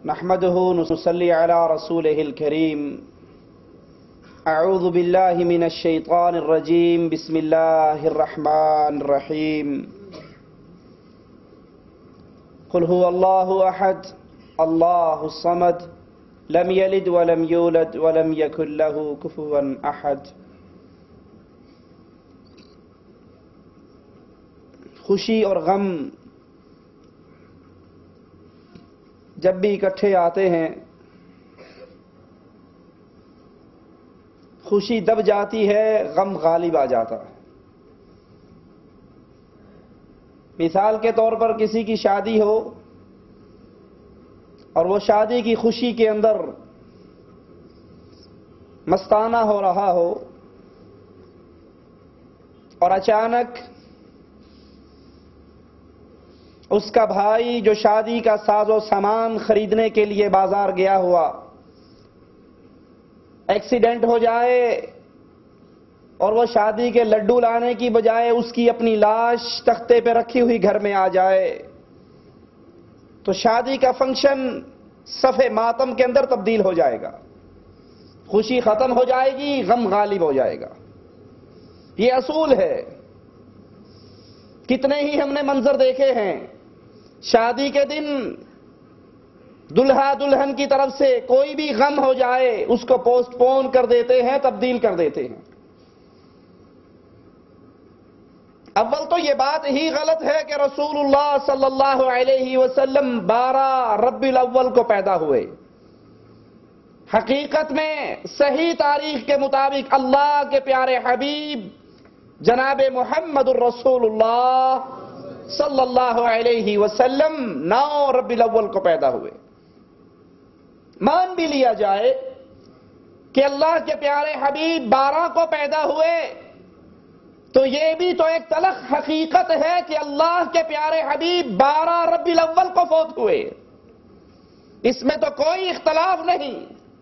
نحمده ونصلي على رسوله الكريم أعوذ بالله من الشيطان الرجيم بسم الله الرحمن الرحيم قل هو الله أحد الله الصمد لم يلد ولم يولد ولم يكن له كفوا أحد. خوشی اور غم جب بھی اکٹھے آتے ہیں خوشی دب جاتی ہے، غم غالب آ جاتا ہے. مثال کے طور پر کسی کی شادی ہو اور وہ شادی کی خوشی کے اندر مستانہ ہو رہا ہو اور اچانک اس کا بھائی جو شادی کا ساز و سامان خریدنے کے لیے بازار گیا ہوا ایکسیڈنٹ ہو جائے اور وہ شادی کے لڈو لانے کی بجائے اس کی اپنی لاش تختے پہ رکھی ہوئی گھر میں آ جائے تو شادی کا فنکشن صفے ماتم کے اندر تبدیل ہو جائے گا. خوشی ختم ہو جائے گی، غم غالب ہو جائے گا. یہ اصول ہے. کتنے ہی ہم نے منظر دیکھے ہیں، شادی کے دن دلہا دلہن کی طرف سے کوئی بھی غم ہو جائے اس کو پوسٹ پون کر دیتے ہیں، تبدیل کر دیتے ہیں. اول تو یہ بات ہی غلط ہے کہ رسول اللہ صلی اللہ علیہ وسلم 12 ربیع الاول کو پیدا ہوئے. حقیقت میں صحیح تاریخ کے مطابق اللہ کے پیارے حبیب جناب محمد الرسول اللہ صلی اللہ علیہ وسلم 9 ربیع الاول کو پیدا ہوئے. مان بھی لیا جائے کہ اللہ کے پیارے حبیب 12 کو پیدا ہوئے تو یہ بھی تو ایک تلخ حقیقت ہے کہ اللہ کے پیارے حبیب 12 ربیع الاول کو فوت ہوئے. اس میں تو کوئی اختلاف نہیں.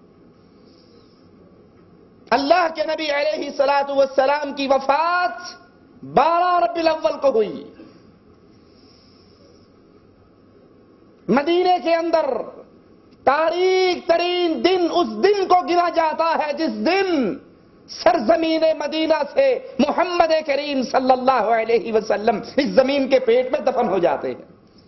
اللہ کے نبی علیہ الصلوۃ والسلام کی وفات 12 ربیع الاول کو ہوئی. مدینے کے اندر تاریک ترین دن اس دن کو گنا جاتا ہے جس دن سرزمین مدینہ سے محمد کریم صلی اللہ علیہ وسلم اس زمین کے پیٹ میں دفن ہو جاتے ہیں.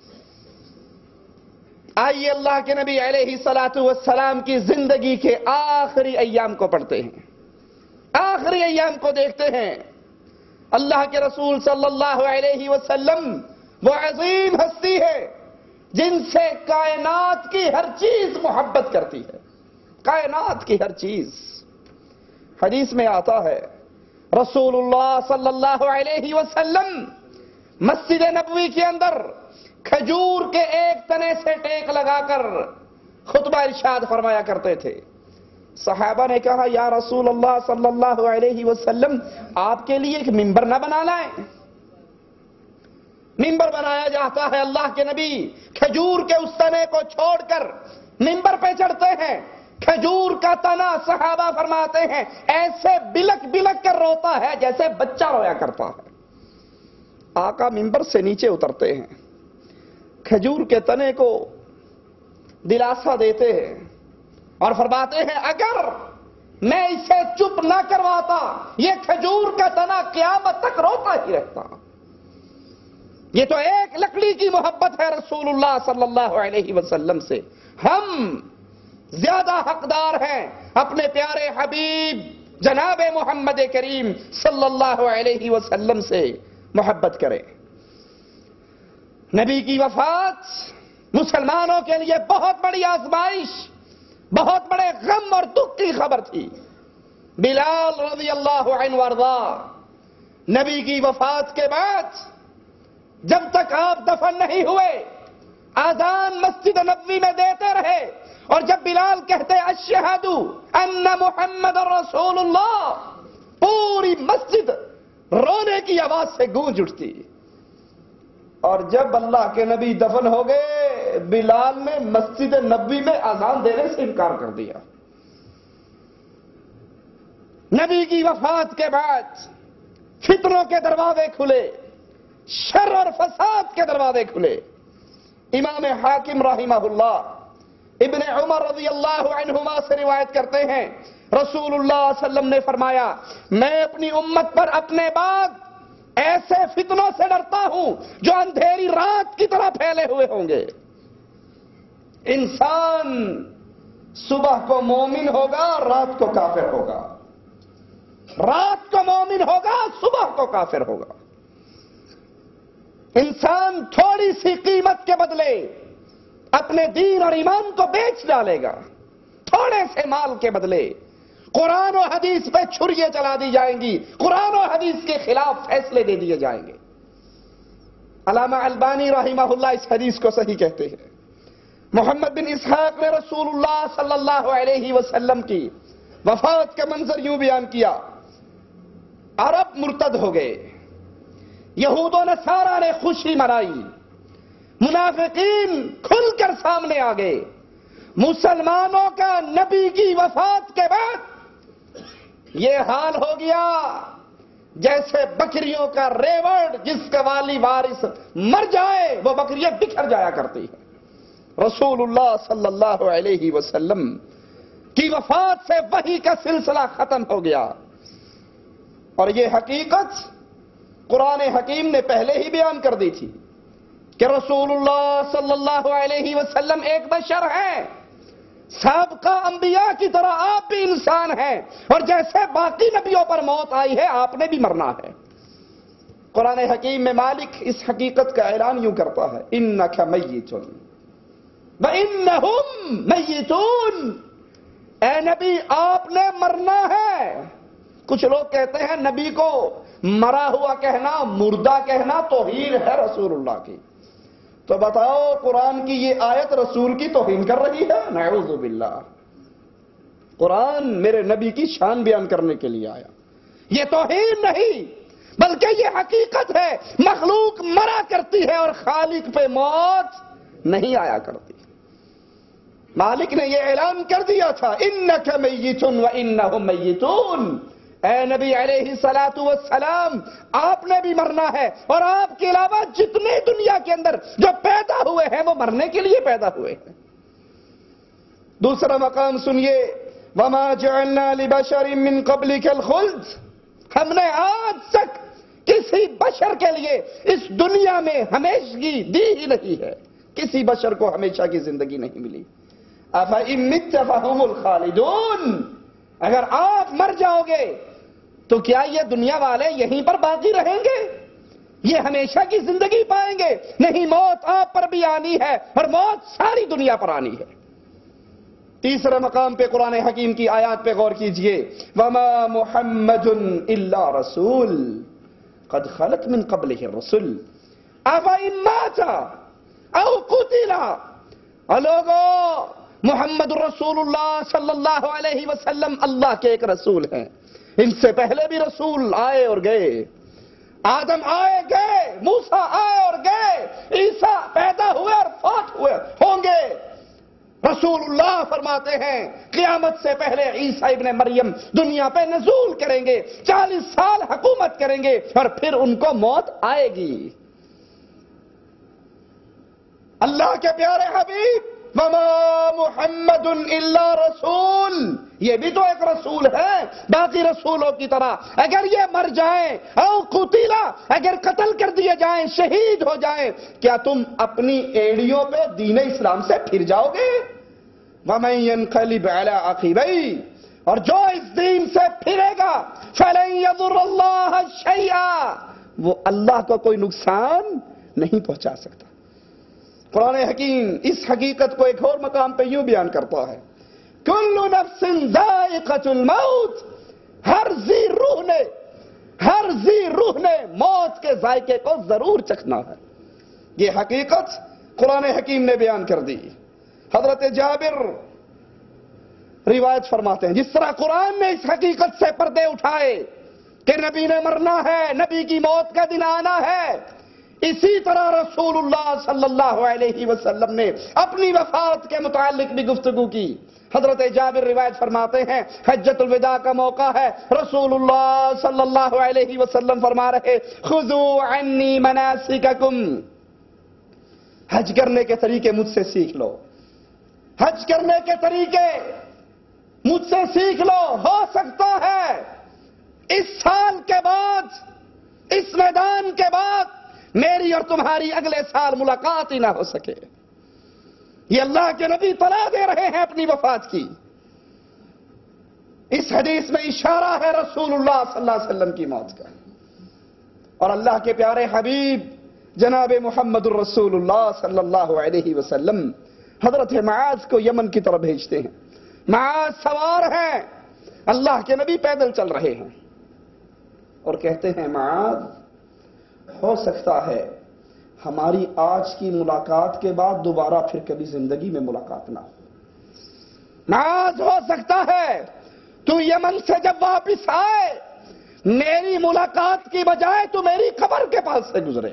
آئیے اللہ کے نبی علیہ الصلوۃ والسلام کی زندگی کے آخری ایام کو پڑھتے ہیں، آخری ایام کو دیکھتے ہیں. اللہ کے رسول صلی اللہ علیہ وسلم وہ عظیم ہستی ہے جن سے کائنات کی ہر چیز محبت کرتی ہے، کائنات کی ہر چیز. حدیث میں آتا ہے رسول اللہ صلی اللہ علیہ وسلم مسجد نبوی کے اندر کھجور کے ایک تنے سے ٹیک لگا کر خطبہ ارشاد فرمایا کرتے تھے. صحابہ نے کہا یا رسول اللہ صلی اللہ علیہ وسلم آپ کے لیے ایک ممبر نہ بنا لائیں. ممبر بنایا جاتا ہے. اللہ کے نبی کھجور کے اس تنے کو چھوڑ کر ممبر پہ چڑھتے ہیں. کھجور کا تنا صحابہ فرماتے ہیں ایسے بلک بلک کر روتا ہے جیسے بچہ رویا کرتا ہے. آقا ممبر سے نیچے اترتے ہیں، کھجور کے تنے کو دلاسا دیتے ہیں اور فرماتے ہیں اگر میں اسے چپ نہ کرواتا یہ کھجور کا تنا قیامت تک روتا ہی رہتا. یہ تو ایک لکڑی کی محبت ہے رسول اللہ صلی اللہ علیہ وسلم سے. ہم زیادہ حقدار ہیں اپنے پیارے حبیب جناب محمد کریم صلی اللہ علیہ وسلم سے محبت کریں. نبی کی وفات مسلمانوں کے لیے بہت بڑی آزمائش، بہت بڑے غم اور دکھ کی خبر تھی. بلال رضی اللہ عنہ وارضا نبی کی وفات کے بعد جب تک آپ دفن نہیں ہوئے اذان مسجد نبوی میں دیتے رہے اور جب بلال کہتے اشہد ان محمد رسول اللہ پوری مسجد رونے کی آواز سے گونج اٹھتی. اور جب اللہ کے نبی دفن ہو گئے بلال نے مسجد نبوی میں اذان دینے سے انکار کر دیا. نبی کی وفات کے بعد فتنوں کے دروازے کھلے، شر اور فساد کے دروازے کھلے. امام حاکم رحمہ اللہ ابن عمر رضی اللہ عنہما سے روایت کرتے ہیں رسول اللہ صلی اللہ علیہ وسلم نے فرمایا میں اپنی امت پر اپنے بعد ایسے فتنوں سے ڈرتا ہوں جو اندھیری رات کی طرح پھیلے ہوئے ہوں گے. انسان صبح کو مومن ہوگا، رات کو کافر ہوگا، رات کو مومن ہوگا، صبح کو کافر ہوگا. انسان تھوڑی سی قیمت کے بدلے اپنے دین اور ایمان کو بیچ ڈالے گا. تھوڑے سے مال کے بدلے قرآن و حدیث پہ چھریاں چلا دی جائیں گی، قرآن و حدیث کے خلاف فیصلے دے دیے جائیں گے. علامہ البانی رحمہ اللہ اس حدیث کو صحیح کہتے ہیں. محمد بن اسحاق نے رسول اللہ صلی اللہ علیہ وسلم کی وفات کا منظر یوں بیان کیا. عرب مرتد ہو گئے، یہود و نصارہ نے خوشی منائی، منافقین کھل کر سامنے آ گئے. مسلمانوں کا نبی کی وفات کے بعد یہ حال ہو گیا جیسے بکریوں کا ریوڑ جس کا والی وارث مر جائے وہ بکریاں بکھر جایا کرتی ہیں. رسول اللہ صلی اللہ علیہ وسلم کی وفات سے وحی کا سلسلہ ختم ہو گیا. اور یہ حقیقت قرآن حکیم نے پہلے ہی بیان کر دی تھی کہ رسول اللہ صلی اللہ علیہ وسلم ایک بشر ہیں، سابقہ انبیاء کی طرح آپ بھی انسان ہیں، اور جیسے باقی نبیوں پر موت آئی ہے آپ نے بھی مرنا ہے. قرآن حکیم میں مالک اس حقیقت کا اعلان یوں کرتا ہے انک میت وانہم میتون. اے نبی آپ نے مرنا ہے. کچھ لوگ کہتے ہیں نبی کو مرا ہوا کہنا، مردہ کہنا توہین ہے رسول اللہ کی. تو بتاؤ قرآن کی یہ آیت رسول کی توہین کر رہی ہے؟ نعوذ باللہ. قرآن میرے نبی کی شان بیان کرنے کے لیے آیا. یہ توہین نہیں بلکہ یہ حقیقت ہے. مخلوق مرا کرتی ہے اور خالق پہ موت نہیں آیا کرتی. مالک نے یہ اعلان کر دیا تھا انک میت وانہم میتون. اے نبی علیہ الصلوۃ والسلام آپ نے بھی مرنا ہے، اور آپ کے علاوہ جتنے دنیا کے اندر جو پیدا ہوئے ہیں وہ مرنے کے لیے پیدا ہوئے ہیں. دوسرا مقام سنیے وما جعلنا لبشر من قبلک الخلد. ہم نے آج تک کسی بشر کے لیے اس دنیا میں ہمیشگی دی ہی نہیں ہے. کسی بشر کو ہمیشہ کی زندگی نہیں ملی. افإن مت فهم الخالدون. اگر آپ مر جاؤ گے تو کیا یہ دنیا والے یہیں پر باقی رہیں گے؟ یہ ہمیشہ کی زندگی پائیں گے؟ نہیں، موت آپ پر بھی آنی ہے اور موت ساری دنیا پر آنی ہے. تیسرے مقام پہ قرآن حکیم کی آیات پہ غور کیجئے وما محمد الا رسول قد خلت من قبلہ الرسل افإن مات او قتل. لوگو محمد رسول اللہ صلی اللہ علیہ وسلم اللہ کے ایک رسول ہیں. ان سے پہلے بھی رسول آئے اور گئے. آدم آئے گئے، موسیٰ آئے اور گئے، عیسیٰ پیدا ہوئے اور فوت ہوئے ہوں گے. رسول اللہ فرماتے ہیں قیامت سے پہلے عیسیٰ ابن مریم دنیا پہ نزول کریں گے، 40 سال حکومت کریں گے اور پھر ان کو موت آئے گی. اللہ کے پیارے حبیب وما محمد الا رسول، یہ بھی تو ایک رسول ہے باقی رسولوں کی طرح. اگر یہ مر جائیں او قتلا، اگر قتل کر دیے جائیں، شہید ہو جائیں، کیا تم اپنی ایڑیوں پہ دین اسلام سے پھر جاؤ گے؟ وَمَن يَنْقَلِبْ عَلَىٰ عَقِبَيْهِ، اور جو اس دین سے پھرے گا فَلَن يَضُرَّ اللَّهَ شَيْئًا، وہ اللہ کو کوئی نقصان نہیں پہنچا سکتا. قرآن حکیم اس حقیقت کو ایک اور مقام پہ یوں بیان کرتا ہے کل نفس ذائقۃ الموت. ہر ذی روح نے موت کے ذائقے کو ضرور چکھنا ہے. یہ حقیقت قرآن حکیم نے بیان کر دی. حضرت جابر روایت فرماتے ہیں جس طرح قرآن نے اس حقیقت سے پردے اٹھائے کہ نبی نے مرنا ہے، نبی کی موت کا دن آنا ہے، اسی طرح رسول اللہ صلی اللہ علیہ وسلم نے اپنی وفات کے متعلق بھی گفتگو کی. حضرت جابر روایت فرماتے ہیں حجۃ الوداع کا موقع ہے، رسول اللہ صلی اللہ علیہ وسلم فرما رہے خذوا عنی مناسککم، حج کرنے کے طریقے مجھ سے سیکھ لو. حج کرنے کے طریقے مجھ سے سیکھ لو. ہو سکتا ہے اس سال کے بعد, اس میدان کے بعد میری اور تمہاری اگلے سال ملاقات ہی نہ ہو سکے. یہ اللہ کے نبی طلاع دے رہے ہیں اپنی وفات کی. اس حدیث میں اشارہ ہے رسول اللہ صلی اللہ علیہ وسلم کی موت کا. اور اللہ کے پیارے حبیب جناب محمد الرسول اللہ صلی اللہ علیہ وسلم حضرت معاذ کو یمن کی طرف بھیجتے ہیں. معاذ سوار ہیں, اللہ کے نبی پیدل چل رہے ہیں اور کہتے ہیں معاذ ہو سکتا ہے ہماری آج کی ملاقات کے بعد دوبارہ پھر کبھی زندگی میں ملاقات نہ ہو. معاذ ہو سکتا ہے تو یمن سے جب واپس آئے میری ملاقات کی بجائے تو میری قبر کے پاس سے گزرے.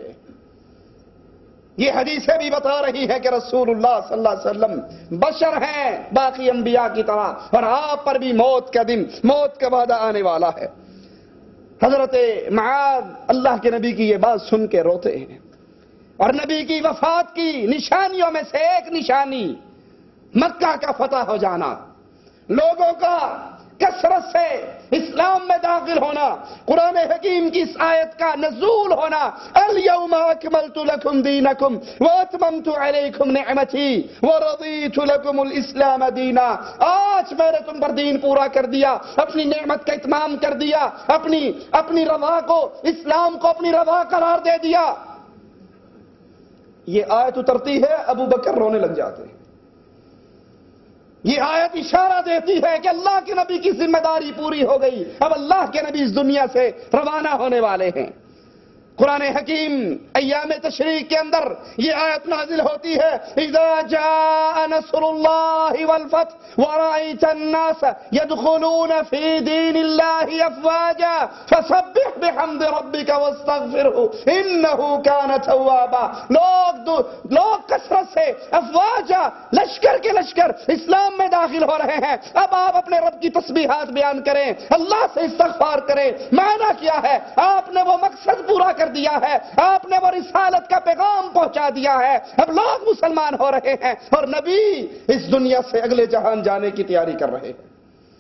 یہ حدیثیں بھی بتا رہی ہے کہ رسول اللہ صلی اللہ علیہ وسلم بشر ہیں باقی انبیاء کی طرح, اور آپ پر بھی موت کا دن, موت کا وعدہ آنے والا ہے. حضرت معاذ اللہ کے نبی کی یہ بات سن کے روتے ہیں. اور نبی کی وفات کی نشانیوں میں سے ایک نشانی مکہ کا فتح ہو جانا, لوگوں کا کثرت سے اسلام میں داخل ہونا, قرآن حکیم کی اس آیت کا نزول ہونا, الیوم اکملت لکم دینکم واتممت علیکم نعمتی ورضیت لکم الاسلام دینا. آج میں نے تم پر دین پورا کر دیا, اپنی نعمت کا اتمام کر دیا, اپنی رضا کو, اسلام کو اپنی رضا قرار دے دیا. یہ آیت اترتی ہے, ابو بکر رونے لگ جاتے ہیں. یہ آیت اشارہ دیتی ہے کہ اللہ کے نبی کی ذمہ داری پوری ہو گئی, اب اللہ کے نبی اس دنیا سے روانہ ہونے والے ہیں. قرآن حکیم ایام تشریق کے اندر یہ آیت نازل ہوتی ہے, اذا جاء نصر اللہ والفتح ورأيت الناس يدخلون في دين الله افواجا فسبح بحمد ربك واستغفره انه كان توابا. لوگ کثرت سے افواجا, لشکر کے لشکر اسلام میں داخل ہو رہے ہیں. اب آپ اپنے رب کی تسبیحات بیان کریں, اللہ سے استغفار کریں. معنی کیا ہے؟ آپ نے وہ مقصد پورا کر دیا ہے, آپ نے وہ رسالت کا پیغام پہنچا دیا ہے. اب لوگ مسلمان ہو رہے ہیں اور نبی اس دنیا سے اگلے جہان جانے کی تیاری کر رہے ہیں.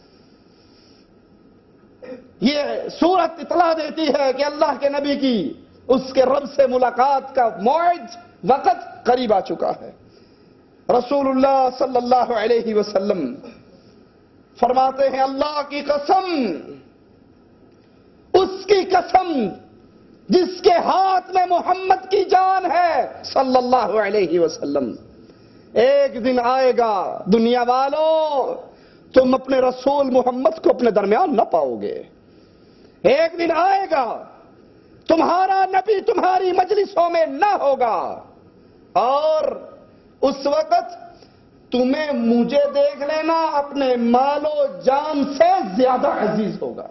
یہ سورت اطلاع دیتی ہے کہ اللہ کے نبی کی اس کے رب سے ملاقات کا موعد, وقت قریب آ چکا ہے. رسول اللہ صلی اللہ علیہ وسلم فرماتے ہیں اللہ کی قسم, اس کی قسم جس کے ہاتھ میں محمد کی جان ہے صلی اللہ علیہ وسلم, ایک دن آئے گا دنیا والوں تم اپنے رسول محمد کو اپنے درمیان نہ پاؤ گے. ایک دن آئے گا تمہارا نبی تمہاری مجلسوں میں نہ ہوگا, اور اس وقت تمہیں مجھے دیکھ لینا اپنے مال و جان سے زیادہ عزیز ہوگا.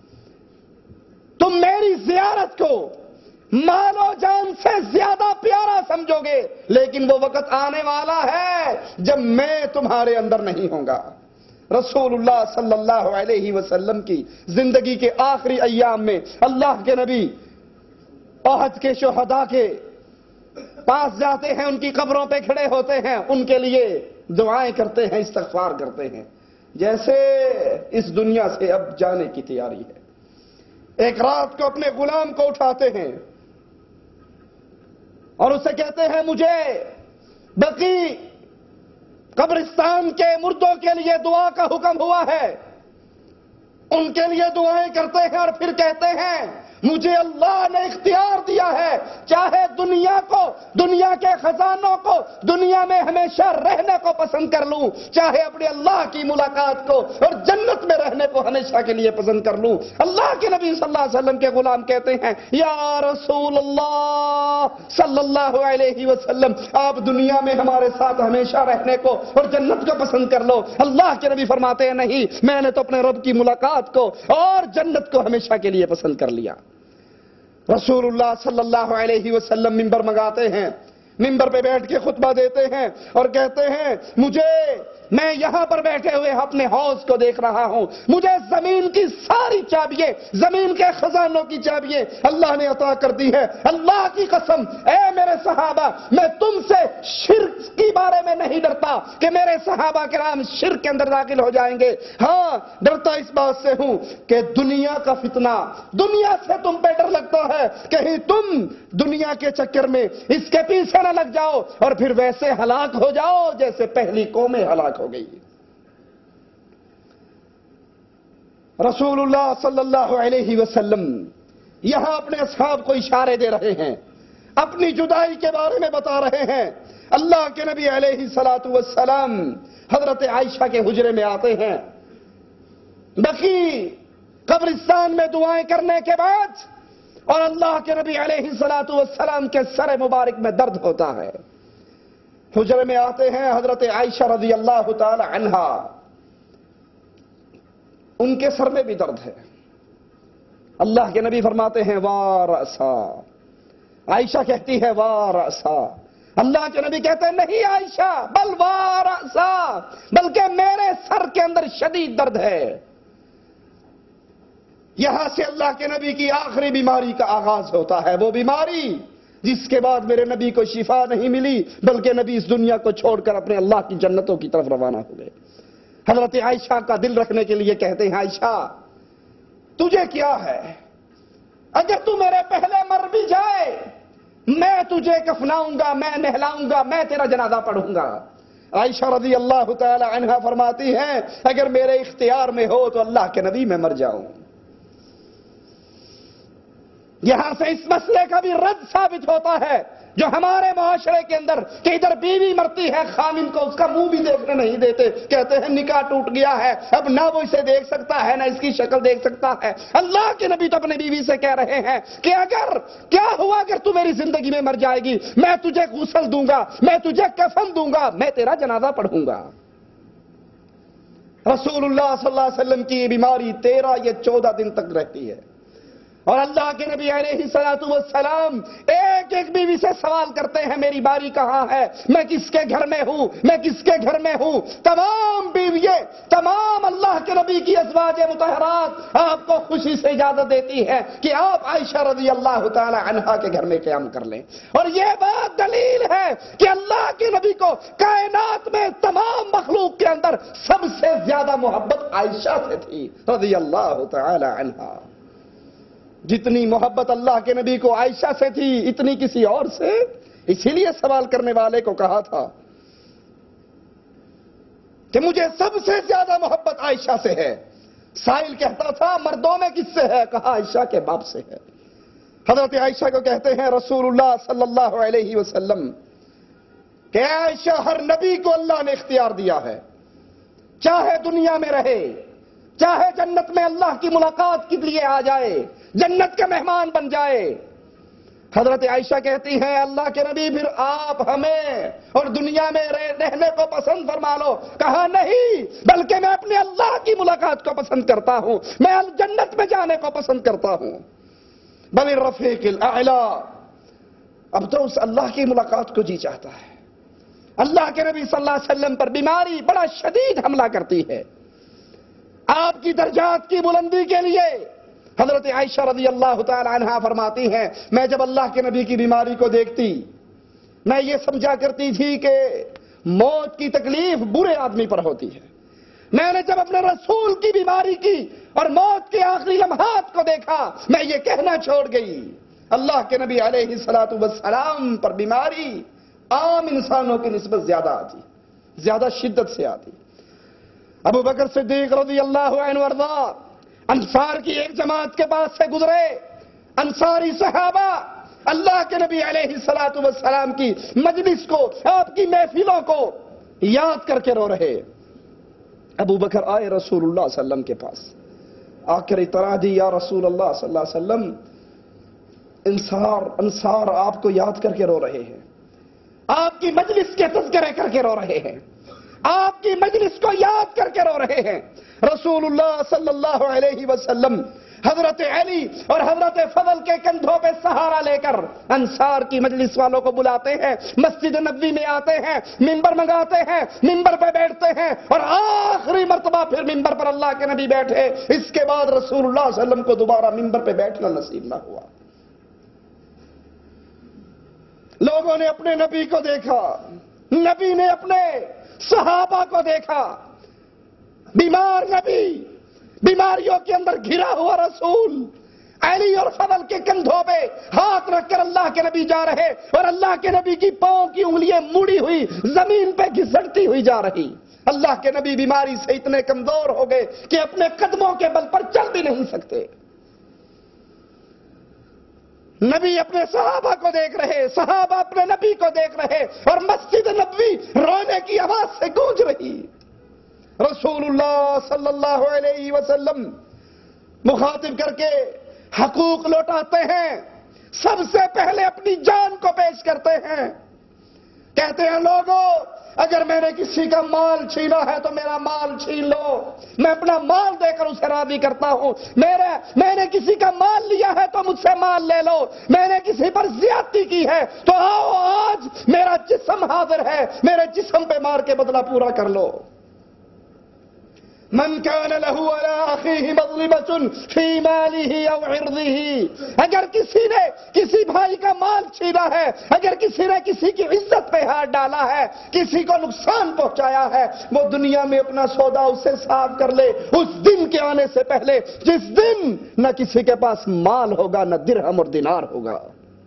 تم میری زیارت کو مال و جان سے زیادہ پیارا سمجھو گے, لیکن وہ وقت آنے والا ہے جب میں تمہارے اندر نہیں ہوں گا. رسول اللہ صلی اللہ علیہ وسلم کی زندگی کے آخری ایام میں اللہ کے نبی احد کے شہداء کے پاس جاتے ہیں, ان کی قبروں پہ کھڑے ہوتے ہیں, ان کے لیے دعائیں کرتے ہیں, استغفار کرتے ہیں, جیسے اس دنیا سے اب جانے کی تیاری ہے. ایک رات کو اپنے غلام کو اٹھاتے ہیں اور اسے کہتے ہیں مجھے بقی قبرستان کے مردوں کے لیے دعا کا حکم ہوا ہے. ان کے لیے دعائیں کرتے ہیں اور پھر کہتے ہیں مجھے اللہ نے اختیار دیا ہے, چاہے دنیا کو, دنیا کے خزانوں کو, دنیا میں ہمیشہ رہنے کو پسند کر لوں, چاہے اپنے اللہ کی ملاقات کو اور جنت میں رہنے کو ہمیشہ کے لیے پسند کر لوں. اللہ کے نبی صلی اللہ علیہ وسلم کے غلام کہتے ہیں یا رسول اللہ صلی اللہ علیہ وسلم, آپ دنیا میں ہمارے ساتھ ہمیشہ رہنے کو اور جنت کو پسند کر لو. اللہ کے نبی فرماتے ہیں نہیں, میں نے تو اپنے رب کی ملاقات کو اور جنت کو ہمیشہ کے لیے پسند کر لیا. رسول اللہ صلی اللہ علیہ وسلم ممبر منگاتے ہیں, ممبر پہ بیٹھ کے خطبہ دیتے ہیں اور کہتے ہیں مجھے میں یہاں پر بیٹھے ہوئے اپنے حوض کو دیکھ رہا ہوں، مجھے زمین کی ساری چابیاں، زمین کے خزانوں کی چابیاں اللہ نے عطا کر دی ہے۔ اللہ کی قسم اے میرے صحابہ، میں تم سے شرک کے بارے میں نہیں ڈرتا کہ میرے صحابہ کرام شرک کے اندر داخل ہو جائیں گے، ہاں ڈرتا اس بات سے ہوں کہ دنیا کا فتنہ، دنیا سے تم پہ ڈر لگتا ہے، کہیں تم دنیا کے چکر میں اس کے پیچھے نہ لگ جاؤ اور پھر ویسے ہلاک ہو جاؤ جیسے پہلی قومیں ہلاک ہو گئی۔ رسول اللہ صلی اللہ علیہ وسلم یہاں اپنے اصحاب کو اشارے دے رہے ہیں، اپنی جدائی کے بارے میں بتا رہے ہیں۔ اللہ کے نبی علیہ الصلوۃ والسلام حضرت عائشہ کے حجرے میں آتے ہیں، بقیع قبرستان میں دعائیں کرنے کے بعد، اور اللہ کے نبی علیہ الصلوۃ والسلام کے سر مبارک میں درد ہوتا ہے۔ حجرے میں آتے ہیں حضرت عائشہ رضی اللہ تعالی عنہا، ان کے سر میں بھی درد ہے۔ اللہ کے نبی فرماتے ہیں وارأسا، عائشہ کہتی ہے وارأسا، اللہ کے نبی کہتے ہیں نہیں عائشہ بل وارأسا، بلکہ میرے سر کے اندر شدید درد ہے۔ یہاں سے اللہ کے نبی کی آخری بیماری کا آغاز ہوتا ہے، وہ بیماری جس کے بعد میرے نبی کو شفا نہیں ملی، بلکہ نبی اس دنیا کو چھوڑ کر اپنے اللہ کی جنتوں کی طرف روانہ ہو گئے۔ حضرت عائشہ کا دل رکھنے کے لیے کہتے ہیں عائشہ تجھے کیا ہے، اگر تو میرے پہلے مر بھی جائے میں تجھے کفناؤں گا، میں نہلاؤں گا، میں تیرا جنازہ پڑھوں گا۔ عائشہ رضی اللہ تعالی عنہا فرماتی ہیں اگر میرے اختیار میں ہو تو اللہ کے نبی میں مر جاؤں۔ یہاں سے اس مسئلے کا بھی رد ثابت ہوتا ہے جو ہمارے معاشرے کے اندر کہ ادھر بیوی مرتی ہے، خامن کو اس کا منہ بھی دیکھنے نہیں دیتے، کہتے ہیں نکاح ٹوٹ گیا ہے، اب نہ وہ اسے دیکھ سکتا ہے نہ اس کی شکل دیکھ سکتا ہے۔ اللہ کے نبی تو اپنے بیوی سے کہہ رہے ہیں کہ اگر کیا ہوا اگر تو میری زندگی میں مر جائے گی، میں تجھے غسل دوں گا، میں تجھے کفن دوں گا، میں تیرا جنازہ پڑھوں گا۔ رسول اللہ صلی اللہ علیہ وسلم کی یہ بیماری 13 یا 14 دن تک رہتی ہے، اور اللہ کے نبی علیہ الصلوۃ والسلام ایک ایک بیوی سے سوال کرتے ہیں میری باری کہاں ہے، میں کس کے گھر میں ہوں، میں کس کے گھر میں ہوں۔ تمام بیوییں، تمام اللہ کے نبی کی ازواج مطہرات آپ کو خوشی سے اجازت دیتی ہے کہ آپ عائشہ رضی اللہ تعالی عنہا کے گھر میں قیام کر لیں، اور یہ بات دلیل ہے کہ اللہ کے نبی کو کائنات میں تمام مخلوق کے اندر سب سے زیادہ محبت عائشہ سے تھی رضی اللہ تعالی عنہا۔ جتنی محبت اللہ کے نبی کو عائشہ سے تھی اتنی کسی اور سے، اسی لیے سوال کرنے والے کو کہا تھا کہ مجھے سب سے زیادہ محبت عائشہ سے ہے۔ سائل کہتا تھا مردوں میں کس سے ہے، کہا عائشہ کے باپ سے ہے۔ حضرت عائشہ کو کہتے ہیں رسول اللہ صلی اللہ علیہ وسلم کہ عائشہ ہر نبی کو اللہ نے اختیار دیا ہے، چاہے دنیا میں رہے، چاہے جنت میں اللہ کی ملاقات کے لیے آ جائے، جنت کے مہمان بن جائے۔ حضرت عائشہ کہتی ہیں اللہ کے نبی پھر آپ ہمیں اور دنیا میں رہنے کو پسند فرما لو، کہا نہیں بلکہ میں اپنے اللہ کی ملاقات کو پسند کرتا ہوں، میں جنت میں جانے کو پسند کرتا ہوں۔ بل الرفیق الاعلی، اب تو اس اللہ کی ملاقات کو جی چاہتا ہے۔ اللہ کے نبی صلی اللہ علیہ وسلم پر بیماری بڑا شدید حملہ کرتی ہے، آپ کی درجات کی بلندی کے لیے حضرت عائشہ رضی اللہ تعالی عنہا فرماتی ہیں میں جب اللہ کے نبی کی بیماری کو دیکھتی میں یہ سمجھا کرتی تھی کہ موت کی تکلیف برے آدمی پر ہوتی ہے۔ میں نے جب اپنے رسول کی بیماری کی اور موت کے آخری لمحات کو دیکھا میں یہ کہنا چھوڑ گئی اللہ کے نبی علیہ الصلوۃ والسلام پر بیماری عام انسانوں کی نسبت زیادہ آتی، زیادہ شدت سے آتی۔ ابو بکر صدیق رضی اللہ عنہ وارضا انصار کی ایک جماعت کے پاس سے گزرے، انصاری صحابہ اللہ کے نبی علیہ الصلوۃ والسلام کی مجلس کو، آپ کی محفلوں کو یاد کر کے رو رہے۔ ابو بکر آئے رسول اللہ صلی اللہ علیہ وسلم کے پاس، آ کر اطراع دی یا رسول اللہ صلی اللہ علیہ وسلم انصار آپ کو یاد کر کے رو رہے ہیں، آپ کی مجلس کے تذکرے کر کے رو رہے ہیں، آپ کی مجلس کو یاد کر کے رو رہے ہیں۔ رسول اللہ صلی اللہ علیہ وسلم حضرت علی اور حضرت فضل کے کندھوں پہ سہارا لے کر انصار کی مجلس والوں کو بلاتے ہیں، مسجد نبوی میں آتے ہیں، ممبر منگاتے ہیں، ممبر پہ بیٹھتے ہیں، اور آخری مرتبہ پھر ممبر پر اللہ کے نبی بیٹھے۔ اس کے بعد رسول اللہ صلی اللہ علیہ وسلم کو دوبارہ ممبر پہ بیٹھنا نصیب نہ ہوا۔ لوگوں نے اپنے نبی کو دیکھا، نبی نے اپنے صحابہ کو دیکھا، بیمار نبی، بیماریوں کے اندر گھرا ہوا رسول، علی اور فضل کے کندھوں پہ ہاتھ رکھ کر اللہ کے نبی جا رہے، اور اللہ کے نبی کی پاؤں کی انگلیاں مڑی ہوئی زمین پہ گھسٹتی ہوئی جا رہی۔ اللہ کے نبی بیماری سے اتنے کمزور ہو گئے کہ اپنے قدموں کے بل پر چل بھی نہیں سکتے۔ نبی اپنے صحابہ کو دیکھ رہے، صحابہ اپنے نبی کو دیکھ رہے، اور مسجد نبوی رونے کی آواز سے گونج رہی۔ رسول اللہ صلی اللہ علیہ وسلم مخاطب کر کے حقوق لوٹاتے ہیں، سب سے پہلے اپنی جان کو پیش کرتے ہیں، کہتے ہیں لوگوں اگر میں نے کسی کا مال چھینا ہے تو میرا مال چھین لو، میں اپنا مال دے کر اسے راضی کرتا ہوں، میں نے کسی کا مال لیا ہے تو مجھ سے مال لے لو، میں نے کسی پر زیادتی کی ہے تو آؤ آج میرا جسم حاضر ہے، میرے جسم پہ مار کے بدلہ پورا کر لو۔ من كان له على اخيه مظلمة في ماله او عرضه، اگر کسی نے کسی بھائی کا مال چھینا ہے، اگر کسی نے کسی کی عزت پہ ہاتھ ڈالا ہے، کسی کو نقصان پہنچایا ہے، وہ دنیا میں اپنا سودا اس سے صاف کر لے اس دن کے آنے سے پہلے جس دن نہ کسی کے پاس مال ہوگا نہ درہم اور دینار ہوگا۔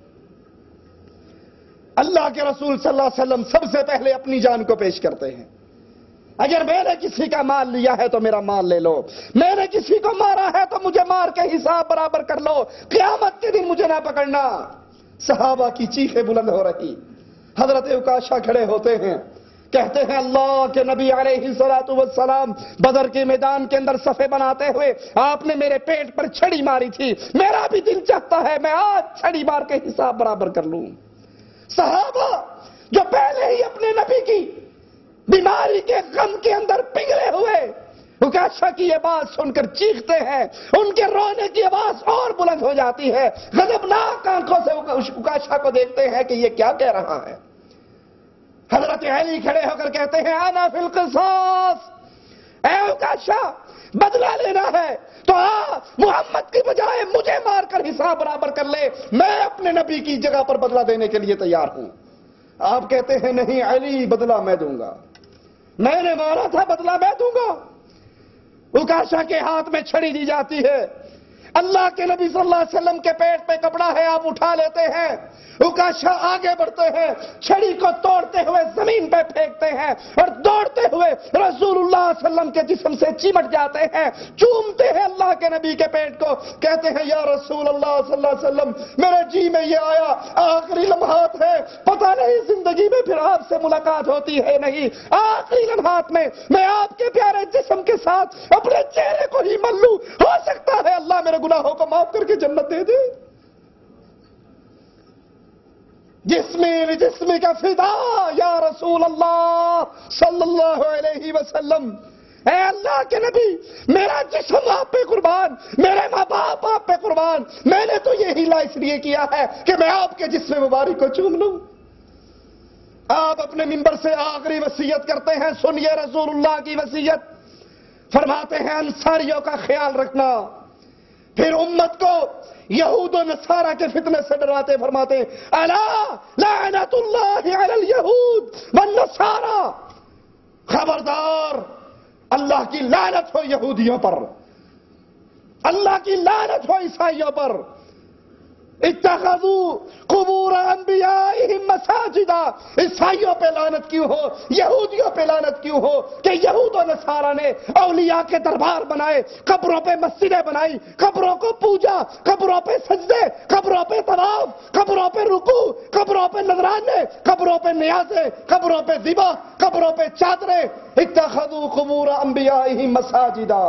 اللہ کے رسول صلی اللہ علیہ وسلم سب سے پہلے اپنی جان کو پیش کرتے ہیں۔ اگر میں نے کسی کا مال لیا ہے تو میرا مال لے لو، میں نے کسی کو مارا ہے تو مجھے مار کے حساب برابر کر لو، قیامت کے دن مجھے نہ پکڑنا۔ صحابہ کی چیخیں بلند ہو رہی، حضرت عکاشہ کھڑے ہوتے ہیں، کہتے ہیں اللہ کے نبی علیہ الصلوۃ والسلام بدر کے میدان کے اندر صفے بناتے ہوئے آپ نے میرے پیٹ پر چھڑی ماری تھی، میرا بھی دل چاہتا ہے میں آج چھڑی مار کے حساب برابر کر لوں۔ صحابہ جو پہلے ہی اپنے نبی کی بیماری کے غم کے اندر پگھلے ہوئے عکاشہ کی یہ بات سن کر چیختے ہیں، ان کے رونے کی آواز اور بلند ہو جاتی ہے، غضبناک آنکھوں سے عکاشہ کو دیکھتے ہیں کہ یہ کیا کہہ رہا ہے۔ حضرت علی کھڑے ہو کر کہتے ہیں انا فی القصاص، اے عکاشہ بدلہ لینا ہے تو محمد کی بجائے مجھے مار کر حساب برابر کر لے، میں اپنے نبی کی جگہ پر بدلہ دینے کے لیے تیار ہوں۔ آپ کہتے ہیں نہیں علی بدلہ میں دوں گا، میں نے مارا تھا بدلہ میں دوں گا۔ عکاشہ کے ہاتھ میں چھڑی دی جاتی ہے، اللہ کے نبی صلی اللہ علیہ وسلم کے پیٹ پہ کپڑا ہے، آپ اٹھا لیتے ہیں، عکاشہ آگے بڑھتے ہیں، چھڑی کو توڑتے ہوئے زمین پہ پھینکتے ہیں اور دوڑتے ہوئے رسول اللہ صلی اللہ علیہ وسلم کے جسم سے چمٹ جاتے ہیں، چومتے ہیں اللہ کے نبی کے پیٹ کو، کہتے ہیں یا رسول اللہ صلی اللہ علیہ وسلم میرے جی میں یہ آیا، آخری لمحات ہے، پتہ نہیں زندگی میں پھر آپ سے ملاقات ہوتی ہے نہیں، آخری لمحات میں آپ کے پیارے جسم کے ساتھ اپنے چہرے کو ہی مل لوں، ہو سکتا ہے اللہ میرے گناہوں کو معاف کر کے جنت دے دے۔ جسمی کا فدا یا رسول اللہ صلی اللہ علیہ وسلم، اے اللہ کے نبی میرا جسم آپ پہ قربان، میرے ماں باپ آپ پہ قربان، میں نے تو یہ ہیلا اس لیے کیا ہے کہ میں آپ کے جسم مبارک کو چوم لوں۔ آپ اپنے منبر سے آخری وصیت کرتے ہیں، سنیے رسول اللہ کی وصیت، فرماتے ہیں انصاریوں کا خیال رکھنا، پھر امت کو یہود و نصارہ کے فتنے سے ڈراتے فرماتے ہیں الا لعنت اللہ علی الیہود والنصارى، خبردار اللہ کی لعنت ہو یہودیوں پر، اللہ کی لعنت ہو عیسائیوں پر۔ اتخذوا قبور انبیائہم مساجدا، عیسائیوں پہ لعنت کیوں ہو، یہودیوں پہ لعنت کیوں ہو کہ یہود و نصارہ نے اولیاء کے دربار بنائے، قبروں پہ مسجدیں بنائی، قبروں کو پوجا، قبروں پہ سجدے، قبروں پہ طواف، قبروں پہ رکوع، قبروں پہ نذرانے، قبروں پہ نیازیں، قبروں پہ ذبح، قبروں پہ چادریں۔ اتخذوا قبور انبیائہم مساجدا،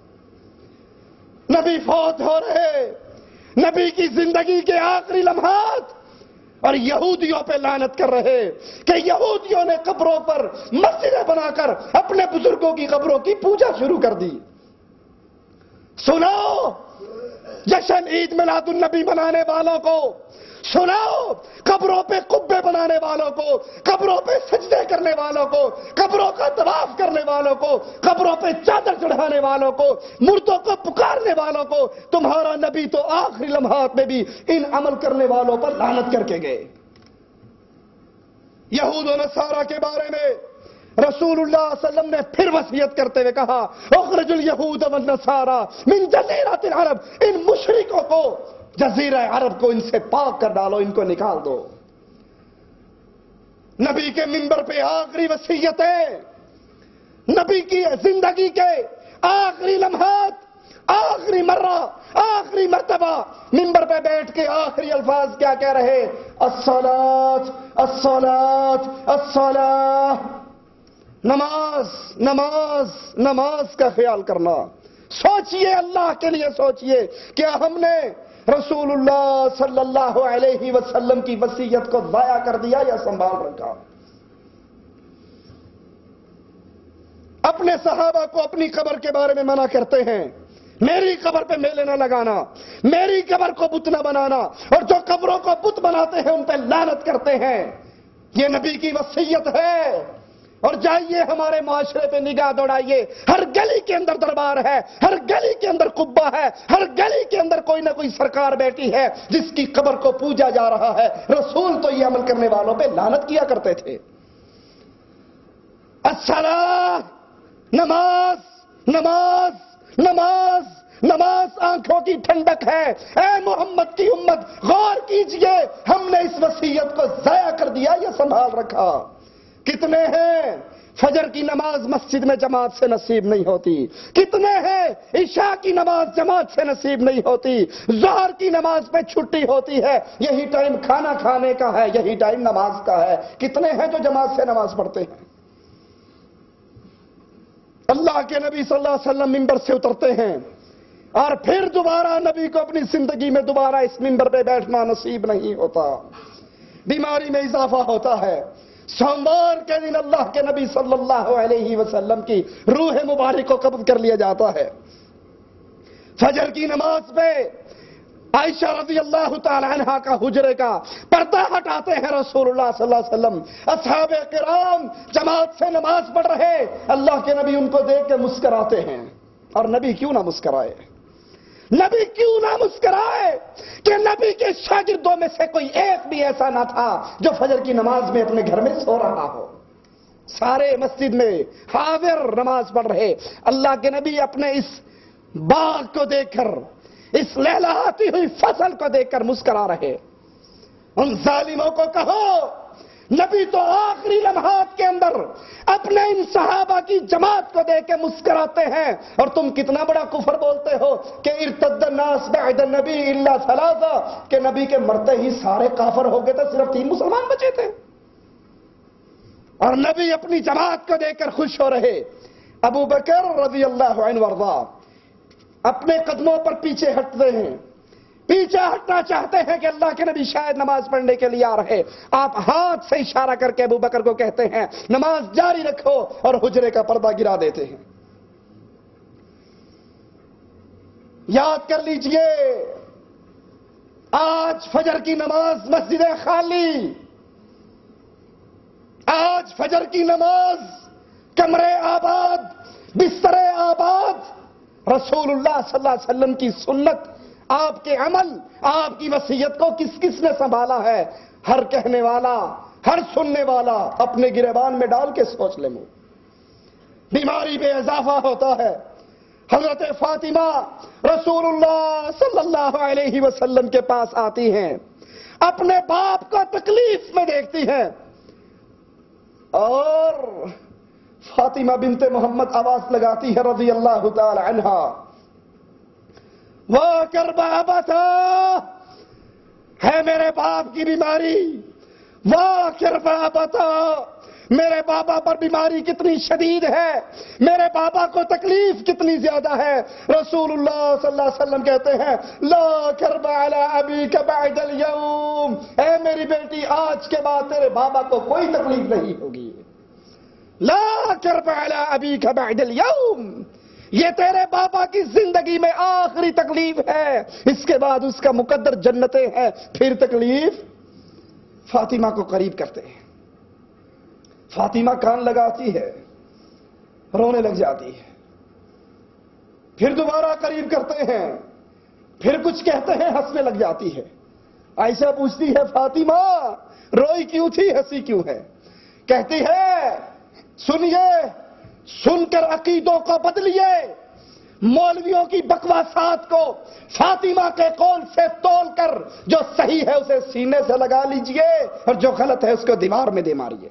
نبی فوت ہو رہے، نبی کی زندگی کے آخری لمحات، اور یہودیوں پہ لعنت کر رہے کہ یہودیوں نے قبروں پر مسجدیں بنا کر اپنے بزرگوں کی قبروں کی پوجا شروع کر دی۔ سنو جشن عید میلاد النبی منانے والوں کو سناؤ، قبروں پہ قبے بنانے والوں کو، قبروں پہ سجدے کرنے والوں کو، قبروں کا طواف کرنے والوں کو، قبروں پہ چادر چڑھانے والوں کو، مردوں کو پکارنے والوں کو، تمہارا نبی تو آخری لمحات میں بھی ان عمل کرنے والوں پر لعنت کر کے گئے۔ یہود و نصارہ کے بارے میں رسول اللہ صلی اللہ علیہ وسلم نے پھر وصیت کرتے ہوئے کہا، اخرج الیہود والنصارى من جزیرۃ العرب، ان مشرکوں کو، جزیرہ عرب کو ان سے پاک کر ڈالو، ان کو نکال دو۔ نبی کے منبر پہ آخری وصیتیں، نبی کی زندگی کے آخری لمحات، آخری مرہ، آخری مرتبہ منبر پہ بیٹھ کے آخری الفاظ کیا کہہ رہے؟ الصلاۃ الصلاۃ الصلاۃ، نماز نماز نماز کا خیال کرنا۔ سوچئے، اللہ کے لیے سوچئے، کیا ہم نے رسول اللہ صلی اللہ علیہ وسلم کی وصیت کو ضائع کر دیا یا سنبھال رکھا؟ اپنے صحابہ کو اپنی قبر کے بارے میں منع کرتے ہیں، میری قبر پہ میلے نہ لگانا، میری قبر کو بت نہ بنانا، اور جو قبروں کو بت بناتے ہیں ان پہ لعنت کرتے ہیں۔ یہ نبی کی وصیت ہے۔ اور جائیے ہمارے معاشرے پہ نگاہ دوڑائیے، ہر گلی کے اندر دربار ہے، ہر گلی کے اندر قبہ ہے، ہر گلی کے اندر کوئی نہ کوئی سرکار بیٹھی ہے جس کی قبر کو پوجا جا رہا ہے۔ رسول تو یہ عمل کرنے والوں پہ لعنت کیا کرتے تھے۔ الصلاۃ، نماز نماز نماز نماز آنکھوں کی ٹھنڈک ہے۔ اے محمد کی امت، غور کیجئے، ہم نے اس وصیت کو ضائع کر دیا یا سنبھال رکھا؟ کتنے ہیں فجر کی نماز مسجد میں جماعت سے نصیب نہیں ہوتی؟ کتنے ہیں عشاء کی نماز جماعت سے نصیب نہیں ہوتی؟ ظہر کی نماز پہ چھٹی ہوتی ہے، یہی ٹائم کھانا کھانے کا ہے، یہی ٹائم نماز کا ہے۔ کتنے ہیں جو جماعت سے نماز پڑھتے ہیں؟ اللہ کے نبی صلی اللہ علیہ وسلم منبر سے اترتے ہیں اور پھر دوبارہ نبی کو اپنی زندگی میں دوبارہ اس منبر پہ بیٹھنا نصیب نہیں ہوتا، بیماری میں اضافہ ہوتا ہے۔ سوموار کے دن اللہ کے نبی صلی اللہ علیہ وسلم کی روح مبارک کو قبض کر لیا جاتا ہے۔ فجر کی نماز پہ عائشہ رضی اللہ تعالی عنہا کا حجرے کا پردہ ہٹاتے ہیں رسول اللہ صلی اللہ علیہ وسلم۔ اصحاب کرام جماعت سے نماز پڑھ رہے، اللہ کے نبی ان کو دیکھ کے مسکراتے ہیں۔ اور نبی کیوں نہ مسکرائے؟ نبی کیوں نہ مسکرائے کہ نبی کے شاگردوں میں سے کوئی ایک بھی ایسا نہ تھا جو فجر کی نماز میں اپنے گھر میں سو رہا ہو۔ سارے مسجد میں حاضر نماز پڑھ رہے، اللہ کے نبی اپنے اس باغ کو دیکھ کر، اس لہلہاتی ہوئی فصل کو دیکھ کر مسکرا رہے۔ ان ظالموں کو کہو، نبی تو آخری لمحات کے اندر اپنے ان صحابہ کی جماعت کو دیکھ کے مسکراتے ہیں، اور تم کتنا بڑا کفر بولتے ہو کہ ارتد الناس بعد النبی الا ثلاثہ، کہ نبی کے مرتے ہی سارے کافر ہو گئے تھے، صرف 3 مسلمان بچے تھے۔ اور نبی اپنی جماعت کو دیکھ کر خوش ہو رہے۔ ابو بکر رضی اللہ عنہ وارضا اپنے قدموں پر پیچھے ہٹتے ہیں، پیچھے ہٹنا چاہتے ہیں کہ اللہ کے نبی شاید نماز پڑھنے کے لیے آ رہے۔ آپ ہاتھ سے اشارہ کر کے ابو بکر کو کہتے ہیں نماز جاری رکھو، اور حجرے کا پردہ گرا دیتے ہیں۔ یاد کر لیجئے، آج فجر کی نماز مسجدیں خالی، آج فجر کی نماز کمرے آباد، بسترے آباد۔ رسول اللہ صلی اللہ علیہ وسلم کی سنت، آپ کے عمل، آپ کی وصیت کو کس کس نے سنبھالا ہے؟ ہر کہنے والا، ہر سننے والا اپنے گریبان میں ڈال کے سوچ لے۔ بیماری میں اضافہ ہوتا ہے۔ حضرت فاطمہ رسول اللہ صلی اللہ علیہ وسلم کے پاس آتی ہیں، اپنے باپ کو تکلیف میں دیکھتی ہیں، اور فاطمہ بنت محمد آواز لگاتی ہے رضی اللہ تعالی عنہا، وہ کربا بتا ہے میرے باپ کی بیماری، وہ کربا بتا میرے بابا پر بیماری کتنی شدید ہے، میرے بابا کو تکلیف کتنی زیادہ ہے۔ رسول اللہ صلی اللہ علیہ وسلم کہتے ہیں لا کرب علی ابیک بعد اليوم، اے میری بیٹی آج کے بعد تیرے بابا کو کوئی تکلیف نہیں ہوگی۔ لا کرب علی ابیک بعد اليوم، یہ تیرے بابا کی زندگی میں آخری تکلیف ہے، اس کے بعد اس کا مقدر جنتیں ہیں، پھر تکلیف۔ فاطمہ کو قریب کرتے ہیں، فاطمہ کان لگاتی ہے، رونے لگ جاتی ہے، پھر دوبارہ قریب کرتے ہیں، پھر کچھ کہتے ہیں، ہنسنے لگ جاتی ہے۔ عائشہ پوچھتی ہے فاطمہ روئی کیوں تھی، ہنسی کیوں ہے؟ کہتی ہے سنیے، سن کر عقیدوں کو بدلیے، مولویوں کی بکواسات کو فاطمہ کے قول سے تول کر جو صحیح ہے اسے سینے سے لگا لیجئے اور جو غلط ہے اس کو دیوار میں دے ماریے۔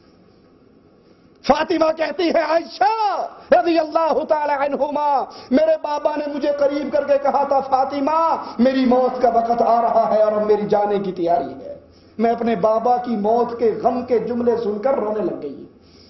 فاطمہ کہتی ہے عائشہ رضی اللہ تعالی عنہما، میرے بابا نے مجھے قریب کر کے کہا تھا فاطمہ میری موت کا وقت آ رہا ہے اور اب میری جانے کی تیاری ہے۔ میں اپنے بابا کی موت کے غم کے جملے سن کر رونے لگ گئی۔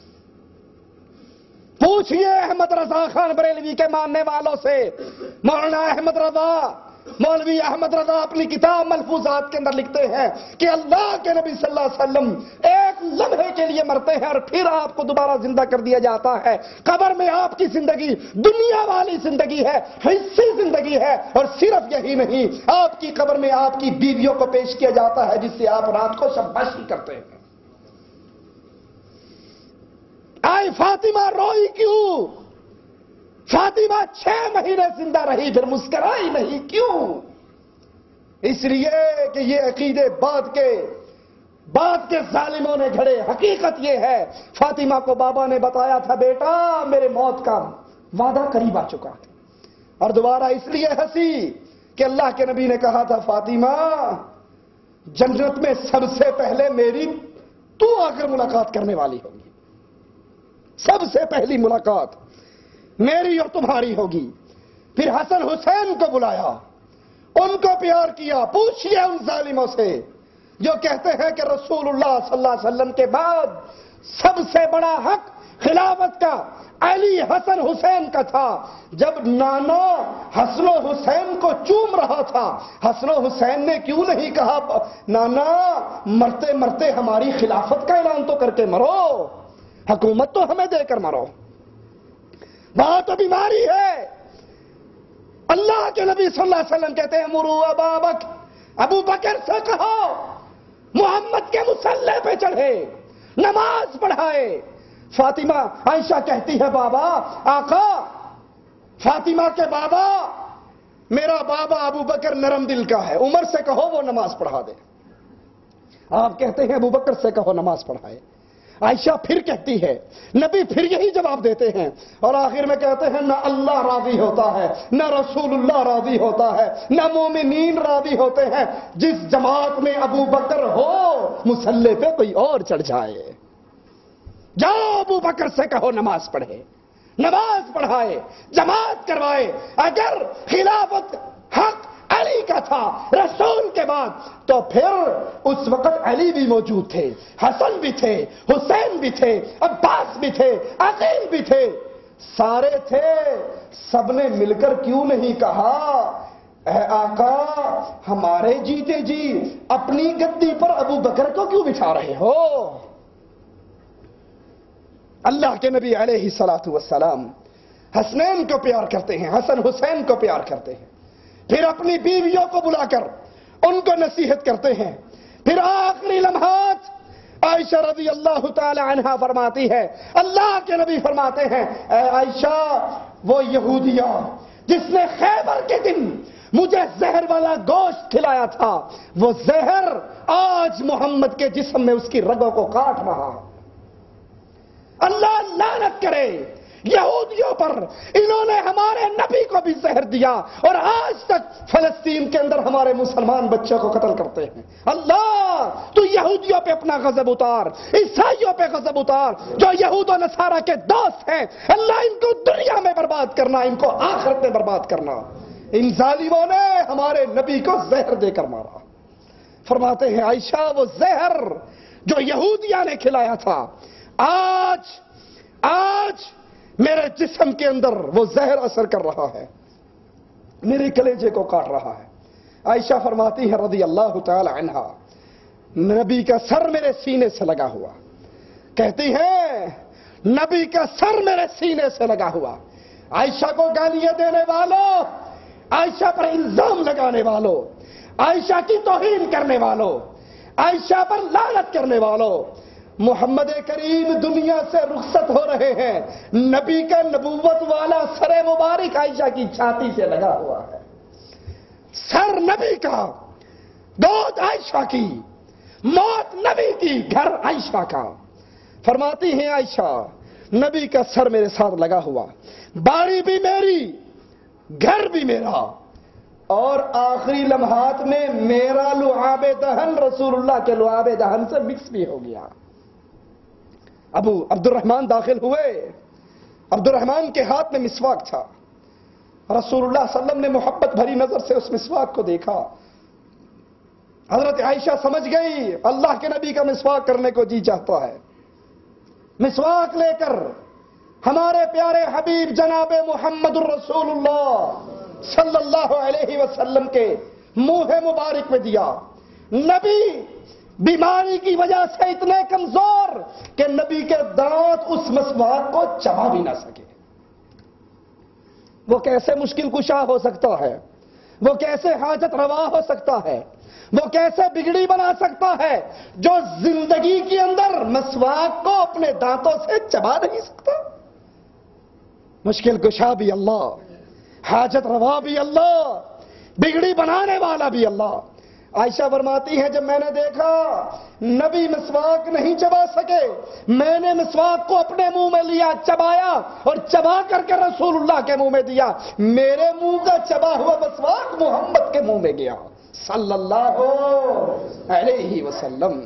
پوچھئے احمد رضا خان بریلوی کے ماننے والوں سے، مولانا احمد رضا، مولوی احمد رضا اپنی کتاب ملفوظات کے اندر لکھتے ہیں کہ اللہ کے نبی صلی اللہ علیہ وسلم ایک لمحے کے لیے مرتے ہیں اور پھر آپ کو دوبارہ زندہ کر دیا جاتا ہے۔ قبر میں آپ کی زندگی دنیا والی زندگی ہے، حصی زندگی ہے، اور صرف یہی نہیں، آپ کی قبر میں آپ کی بیویوں کو پیش کیا جاتا ہے جس سے آپ رات کو شاباشی کرتے ہیں۔ آئی فاطمہ روئی کیوں؟ فاطمہ 6 مہینے زندہ رہی پھر مسکرائی نہیں، کیوں؟ اس لیے کہ یہ عقیدے بعد کے ظالموں نے گھڑے۔ حقیقت یہ ہے فاطمہ کو بابا نے بتایا تھا بیٹا میرے موت کا وعدہ قریب آ چکا ہے، اور دوبارہ اس لیے ہنسی کہ اللہ کے نبی نے کہا تھا فاطمہ جنت میں سب سے پہلے میری تو آ کر ملاقات کرنے والی ہوگی، سب سے پہلی ملاقات میری اور تمہاری ہوگی۔ پھر حسن حسین کو بلایا، ان کو پیار کیا۔ پوچھئے ان ظالموں سے جو کہتے ہیں کہ رسول اللہ صلی اللہ علیہ وسلم کے بعد سب سے بڑا حق خلافت کا علی حسن حسین کا تھا، جب نانا حسن و حسین کو چوم رہا تھا حسن و حسین نے کیوں نہیں کہا نانا مرتے مرتے ہماری خلافت کا اعلان تو کر کے مرو، حکومت تو ہمیں دے کر مرو، بہت تو بیماری ہے۔ اللہ کے نبی صلی اللہ علیہ وسلم کہتے ہیں مرو ابو بکر سے کہو محمد کے مصلی پہ چڑھے، نماز پڑھائے۔ فاطمہ عائشہ کہتی ہے بابا آقا، فاطمہ کے بابا، میرا بابا ابو بکر نرم دل کا ہے، عمر سے کہو وہ نماز پڑھا دے۔ آپ کہتے ہیں ابو بکر سے کہو نماز پڑھائے۔ عائشہ پھر کہتی ہے، نبی پھر یہی جواب دیتے ہیں، اور آخر میں کہتے ہیں نہ اللہ راضی ہوتا ہے، نہ رسول اللہ راضی ہوتا ہے، نہ مومنین راضی ہوتے ہیں جس جماعت میں ابو بکر ہو مصلی پہ کوئی اور چڑھ جائے۔ جاؤ ابو بکر سے کہو نماز پڑھے، نماز پڑھائے، جماعت کروائے۔ اگر خلافت حق علی کا تھا رسول کے بعد تو پھر اس وقت علی بھی موجود تھے، حسن بھی تھے، حسین بھی تھے، عباس بھی تھے، عقیل بھی تھے، سارے تھے۔ سب نے مل کر کیوں نہیں کہا اے آقا ہمارے جیتے جی اپنی گدی پر ابو بکر کو کیوں بٹھا رہے ہو؟ اللہ کے نبی علیہ الصلوۃ والسلام حسنین کو پیار کرتے ہیں، حسن حسین کو پیار کرتے ہیں، پھر اپنی بیویوں کو بلا کر ان کو نصیحت کرتے ہیں۔ پھر آخری لمحات عائشہ رضی اللہ تعالی عنہا فرماتی ہے، اللہ کے نبی فرماتے ہیں اے عائشہ وہ یہودیہ جس نے خیبر کے دن مجھے زہر والا گوشت کھلایا تھا، وہ زہر آج محمد کے جسم میں اس کی رگوں کو کاٹ رہا ہے۔ اللہ لعنت کرے یہودیوں پر، انہوں نے ہمارے نبی کو بھی زہر دیا اور آج تک فلسطین کے اندر ہمارے مسلمان بچوں کو قتل کرتے ہیں۔ اللہ تو یہودیوں پہ اپنا غضب اتار، عیسائیوں پہ غضب اتار جو یہود و نصارہ کے دوست ہیں۔ اللہ ان کو دنیا میں برباد کرنا، ان کو آخرت میں برباد کرنا۔ ان ظالموں نے ہمارے نبی کو زہر دے کر مارا۔ فرماتے ہیں عائشہ وہ زہر جو یہودیوں نے کھلایا تھا آج میرے جسم کے اندر وہ زہر اثر کر رہا ہے، میرے کلیجے کو کاٹ رہا ہے۔ عائشہ فرماتی ہے رضی اللہ تعالی عنہا، نبی کا سر میرے سینے سے لگا ہوا، کہتی ہیں نبی کا سر میرے سینے سے لگا ہوا، عائشہ کو گالیاں دینے والوں، عائشہ پر الزام لگانے والوں، عائشہ کی توہین کرنے والوں، عائشہ پر لعنت کرنے والوں، محمد کریم دنیا سے رخصت ہو رہے ہیں، نبی کا نبوت والا سر مبارک عائشہ کی چھاتی سے لگا ہوا ہے، سر نبی کا، گود عائشہ کی، موت نبی کی، گھر عائشہ کا۔ فرماتی ہیں عائشہ نبی کا سر میرے ساتھ لگا ہوا، باڑی بھی میری، گھر بھی میرا، اور آخری لمحات میں میرا لعاب دہن رسول اللہ کے لعاب دہن سے مکس بھی ہو گیا۔ ابو عبد الرحمن داخل ہوئے، عبد الرحمن کے ہاتھ میں مسواک تھا، رسول اللہ صلی اللہ علیہ وسلم نے محبت بھری نظر سے اس مسواک کو دیکھا، حضرت عائشہ سمجھ گئی اللہ کے نبی کا مسواک کرنے کو جی چاہتا ہے۔ مسواک لے کر ہمارے پیارے حبیب جناب محمد الرسول اللہ صلی اللہ علیہ وسلم کے منہ مبارک میں دیا۔ نبی بیماری کی وجہ سے اتنے کمزور کہ نبی کے دانت اس مسواک کو چبا بھی نہ سکے۔ وہ کیسے مشکل کشا ہو سکتا ہے، وہ کیسے حاجت روا ہو سکتا ہے، وہ کیسے بگڑی بنا سکتا ہے جو زندگی کے اندر مسواک کو اپنے دانتوں سے چبا نہیں سکتا۔ مشکل کشا بھی اللہ، حاجت روا بھی اللہ، بگڑی بنانے والا بھی اللہ۔ عائشہ فرماتی ہے جب میں نے دیکھا نبی مسواک نہیں چبا سکے، میں نے مسواک کو اپنے منہ میں لیا، چبایا اور چبا کر کے رسول اللہ کے منہ میں دیا، میرے منہ کا چبا ہوا مسواک محمد کے منہ میں گیا صلی اللہ علیہ وسلم۔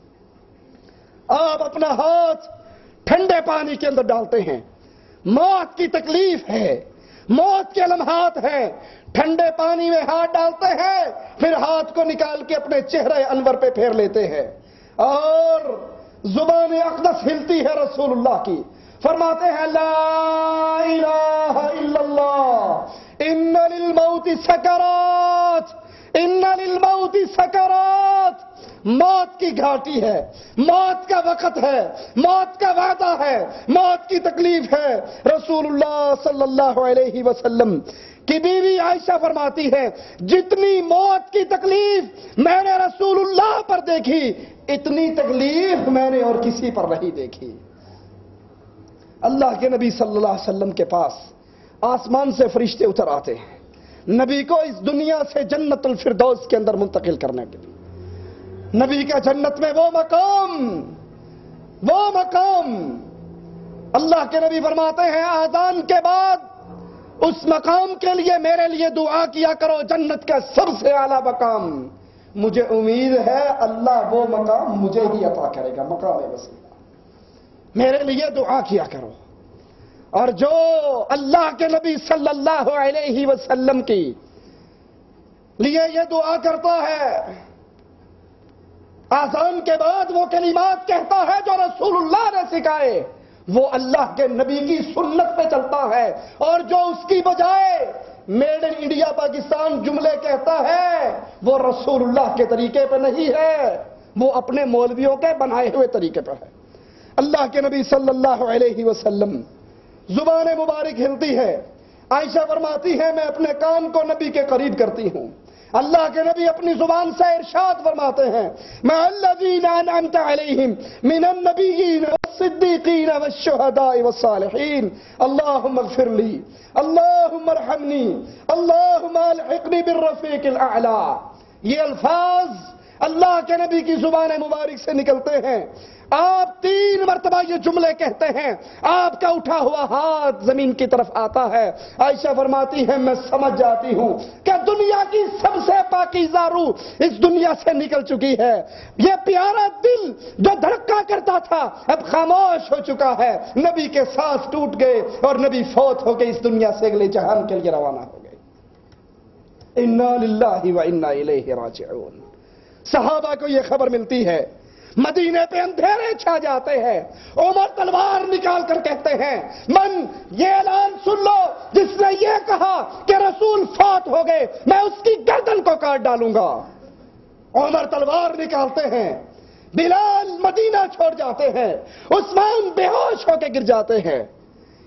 آپ اپنا ہاتھ ٹھنڈے پانی کے اندر ڈالتے ہیں، موت کی تکلیف ہے، موت کے لمحات ہیں، ٹھنڈے پانی میں ہاتھ ڈالتے ہیں، پھر ہاتھ کو نکال کے اپنے چہرے انور پہ پھیر لیتے ہیں اور زبان اقدس ہلتی ہے رسول اللہ کی، فرماتے ہیں لا الہ الا اللہ ان للموت سکرات، ان للموت سکرات۔ موت کی گھاٹی ہے، موت کا وقت ہے، موت کا وعدہ ہے، موت کی تکلیف ہے۔ رسول اللہ صلی اللہ علیہ وسلم کی بیوی عائشہ فرماتی ہے جتنی موت کی تکلیف میں نے رسول اللہ پر دیکھی، اتنی تکلیف میں نے اور کسی پر نہیں دیکھی۔ اللہ کے نبی صلی اللہ علیہ وسلم کے پاس آسمان سے فرشتے اتر آتے ہیں نبی کو اس دنیا سے جنت الفردوس کے اندر منتقل کرنے کے لیے۔ نبی کا جنت میں وہ مقام اللہ کے نبی فرماتے ہیں آذان کے بعد اس مقام کے لیے میرے لیے دعا کیا کرو، جنت کا سب سے اعلیٰ مقام، مجھے امید ہے اللہ وہ مقام مجھے ہی عطا کرے گا، مقام وسیلہ، میرے لیے دعا کیا کرو۔ اور جو اللہ کے نبی صلی اللہ علیہ وسلم کی لیے یہ دعا کرتا ہے، آذان کے بعد وہ کلمات کہتا ہے جو رسول اللہ نے سکھائے، وہ اللہ کے نبی کی سنت پہ چلتا ہے، اور جو اس کی بجائے میڈ ان انڈیا پاکستان جملے کہتا ہے وہ رسول اللہ کے طریقے پہ نہیں ہے، وہ اپنے مولویوں کے بنائے ہوئے طریقے پہ ہے۔ اللہ کے نبی صلی اللہ علیہ وسلم زبان مبارک ہلتی ہے، عائشہ فرماتی ہے میں اپنے کان کو نبی کے قریب کرتی ہوں، اللہ کے نبی اپنی زبان سے ارشاد فرماتے ہیں مع الذین انعمت علیہم من النبیین والصدیقین والشہداء والصالحین اللہم اغفر لی اللہم ارحمنی اللہم الحقنی بالرفیق الاعلی۔ یہ الفاظ اللہ کے نبی کی زبان مبارک سے نکلتے ہیں، آپ 3 مرتبہ یہ جملے کہتے ہیں، آپ کا اٹھا ہوا ہاتھ زمین کی طرف آتا ہے۔ عائشہ فرماتی ہے میں سمجھ جاتی ہوں کہ دنیا کی سب سے پاکیزہ روح اس دنیا سے نکل چکی ہے، یہ پیارا دل جو دھڑکا کرتا تھا اب خاموش ہو چکا ہے، نبی کے سانس ٹوٹ گئے اور نبی فوت ہو کے اس دنیا سے اگلے جہان کے لیے روانہ ہو گئے۔ انا للہ و انا الیہ راجعون۔ صحابہ کو یہ خبر ملتی ہے، مدینے پہ اندھیرے چھا جاتے ہیں، عمر تلوار نکال کر کہتے ہیں من یہ اعلان سن لو جس نے یہ کہا کہ رسول فوت ہو گئے میں اس کی گردن کو کاٹ ڈالوں گا۔ عمر تلوار نکالتے ہیں، بلال مدینہ چھوڑ جاتے ہیں، عثمان بے ہوش ہو کے گر جاتے ہیں۔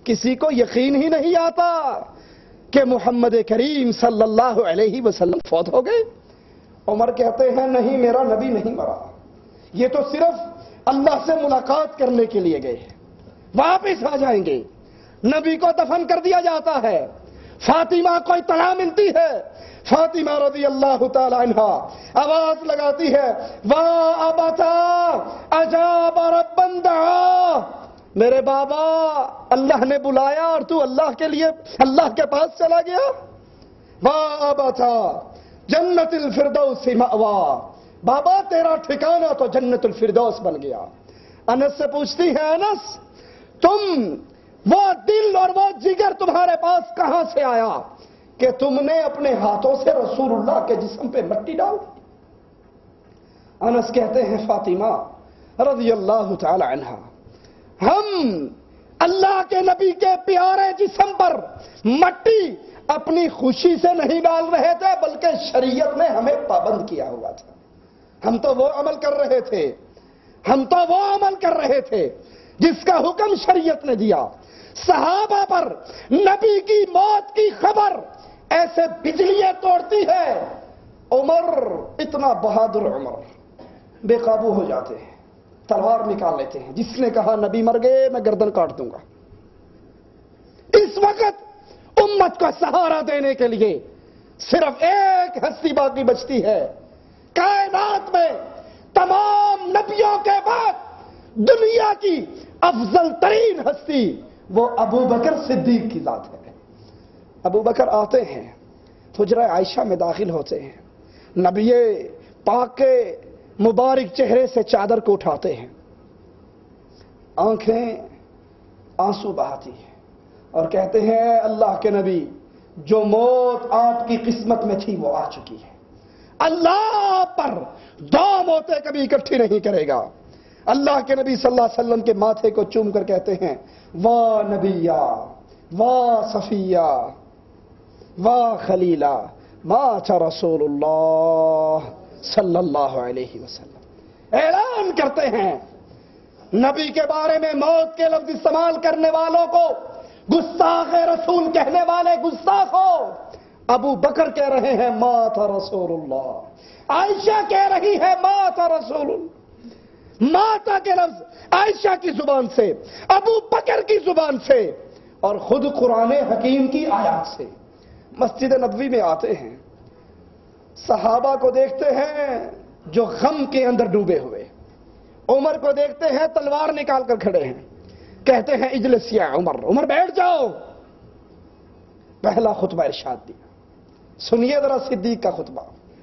کسی کو یقین ہی نہیں آتا کہ محمد کریم صلی اللہ علیہ وسلم فوت ہو گئے۔ عمر کہتے ہیں نہیں، میرا نبی نہیں مرا، یہ تو صرف اللہ سے ملاقات کرنے کے لیے گئے، واپس آ جائیں گے۔ نبی کو دفن کر دیا جاتا ہے، فاطمہ کو اطلاع ملتی ہے، فاطمہ رضی اللہ تعالی عنہا آواز لگاتی ہے، وا ابتا اجاب ربا دعا، میرے بابا اللہ نے بلایا اور تو اللہ کے لیے اللہ کے پاس چلا گیا۔ وا ابتا جنت الفردوس مأوا، بابا تیرا ٹھکانہ تو جنت الفردوس بن گیا۔ انس سے پوچھتی ہے، انس تم وہ دل اور وہ جگر تمہارے پاس کہاں سے آیا کہ تم نے اپنے ہاتھوں سے رسول اللہ کے جسم پہ مٹی ڈال دی؟ انس کہتے ہیں فاطمہ رضی اللہ تعالی عنہا، ہم اللہ کے نبی کے پیارے جسم پر مٹی اپنی خوشی سے نہیں ڈال رہے تھے، بلکہ شریعت نے ہمیں پابند کیا ہوا تھا۔ ہم تو وہ عمل کر رہے تھے جس کا حکم شریعت نے دیا۔ صحابہ پر نبی کی موت کی خبر ایسے بجلیاں توڑتی ہے، عمر اتنا بہادر عمر بے قابو ہو جاتے ہیں، تلوار نکال لیتے ہیں۔ جس نے کہا نبی مر گئے میں گردن کاٹ دوں گا۔ اس وقت امت کو سہارا دینے کے لیے صرف ایک ہستی باقی بچتی ہے کائنات میں، تمام نبیوں کے بعد دنیا کی افضل ترین ہستی، وہ ابو بکر صدیق کی ذات ہے۔ ابو بکر آتے ہیں، حجرہ عائشہ میں داخل ہوتے ہیں، نبی پاک کے مبارک چہرے سے چادر کو اٹھاتے ہیں، آنکھیں آنسو بہاتی ہیں اور کہتے ہیں اللہ کے نبی، جو موت آپ کی قسمت میں تھی وہ آ چکی ہے، اللہ آپ پر دو موتیں کبھی اکٹھی نہیں کرے گا۔ اللہ کے نبی صلی اللہ علیہ وسلم کے ماتھے کو چوم کر کہتے ہیں، واہ نبیہ واہ صفیہ واہ خلیلہ مات رسول اللہ صلی اللہ علیہ وسلم۔ اعلان کرتے ہیں نبی کے بارے میں موت کے لفظ استعمال کرنے والوں کو گستاخ رسول کہنے والے گستاخ ہو۔ ابو بکر کہہ رہے ہیں مات رسول اللہ، عائشہ کہہ رہی ہے مات رسول اللہ۔ ماتا کے لفظ عائشہ کی زبان سے، ابو بکر کی زبان سے، اور خود قرآن حکیم کی آیات سے۔ مسجد نبوی میں آتے ہیں، صحابہ کو دیکھتے ہیں جو غم کے اندر ڈوبے ہوئے، عمر کو دیکھتے ہیں تلوار نکال کر کھڑے ہیں، کہتے ہیں اجلس یا عمر، عمر بیٹھ جاؤ۔ پہلا خطبہ ارشاد دیا، سنیے ذرا صدیق کا خطبہ،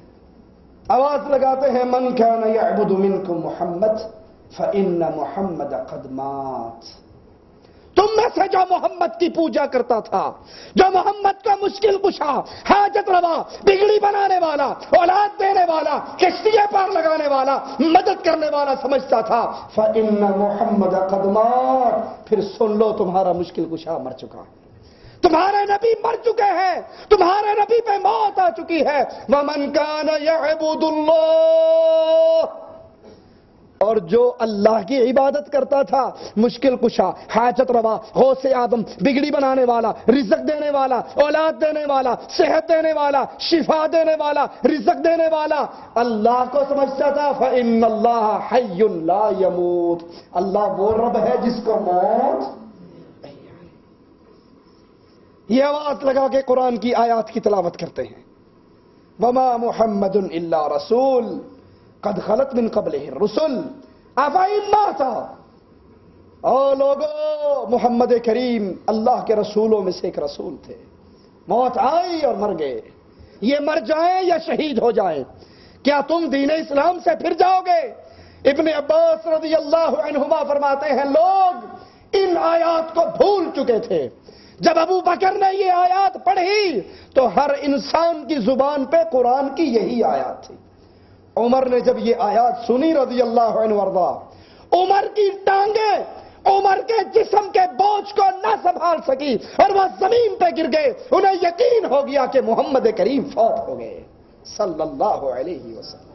آواز لگاتے ہیں من کان یعبد منکم محمد فإن محمد قد مات، تم میں سے جو محمد کی پوجا کرتا تھا، جو محمد کا مشکل کشا، حاجت روا، بگڑی بنانے والا، اولاد دینے والا، کشتیاں پار لگانے والا، مدد کرنے والا سمجھتا تھا، فإن محمد قد مات، پھر سن لو تمہارا مشکل کشا مر چکا، تمہارے نبی مر چکے ہیں، تمہارے نبی پہ موت آ چکی ہے۔ وَمَنْ كَانَ يَعْبُدُ اللَّهَ، اور جو اللہ کی عبادت کرتا تھا، مشکل کشا، حاجت روا، غوث اعظم، بگڑی بنانے والا، رزق دینے والا، اولاد دینے والا، صحت دینے والا، شفا دینے والا، رزق دینے والا، اللہ کو سمجھتا تھا فَإِنَّ اللَّهَ حَيٌّ لَا يَمُوتُ، اللہ وہ رب ہے جس کو موت۔ یہ آواز لگا کے قرآن کی آیات کی تلاوت کرتے ہیں، وَمَا مُحَمَّدٌ إِلَّا رَسُولٌ قَدْ خَلَتْ مِن قَبْلِهِ الرُّسُلُ أَفَإِن مَاتَ، او لوگو محمد کریم اللہ کے رسولوں میں سے ایک رسول تھے، موت آئی اور مر گئے، یہ مر جائیں یا شہید ہو جائیں، کیا تم دین اسلام سے پھر جاؤ گے؟ ابن عباس رضی اللہ عنہما فرماتے ہیں لوگ ان آیات کو بھول چکے تھے، جب ابو بکر نے یہ آیات پڑھی تو ہر انسان کی زبان پہ قرآن کی یہی آیات تھی۔ عمر نے جب یہ آیات سنی رضی اللہ عنہ وارضا، عمر کی ٹانگیں عمر کے جسم کے بوجھ کو نہ سنبھال سکی اور وہ زمین پہ گر گئے، انہیں یقین ہو گیا کہ محمد کریم فوت ہو گئے صلی اللہ علیہ وسلم۔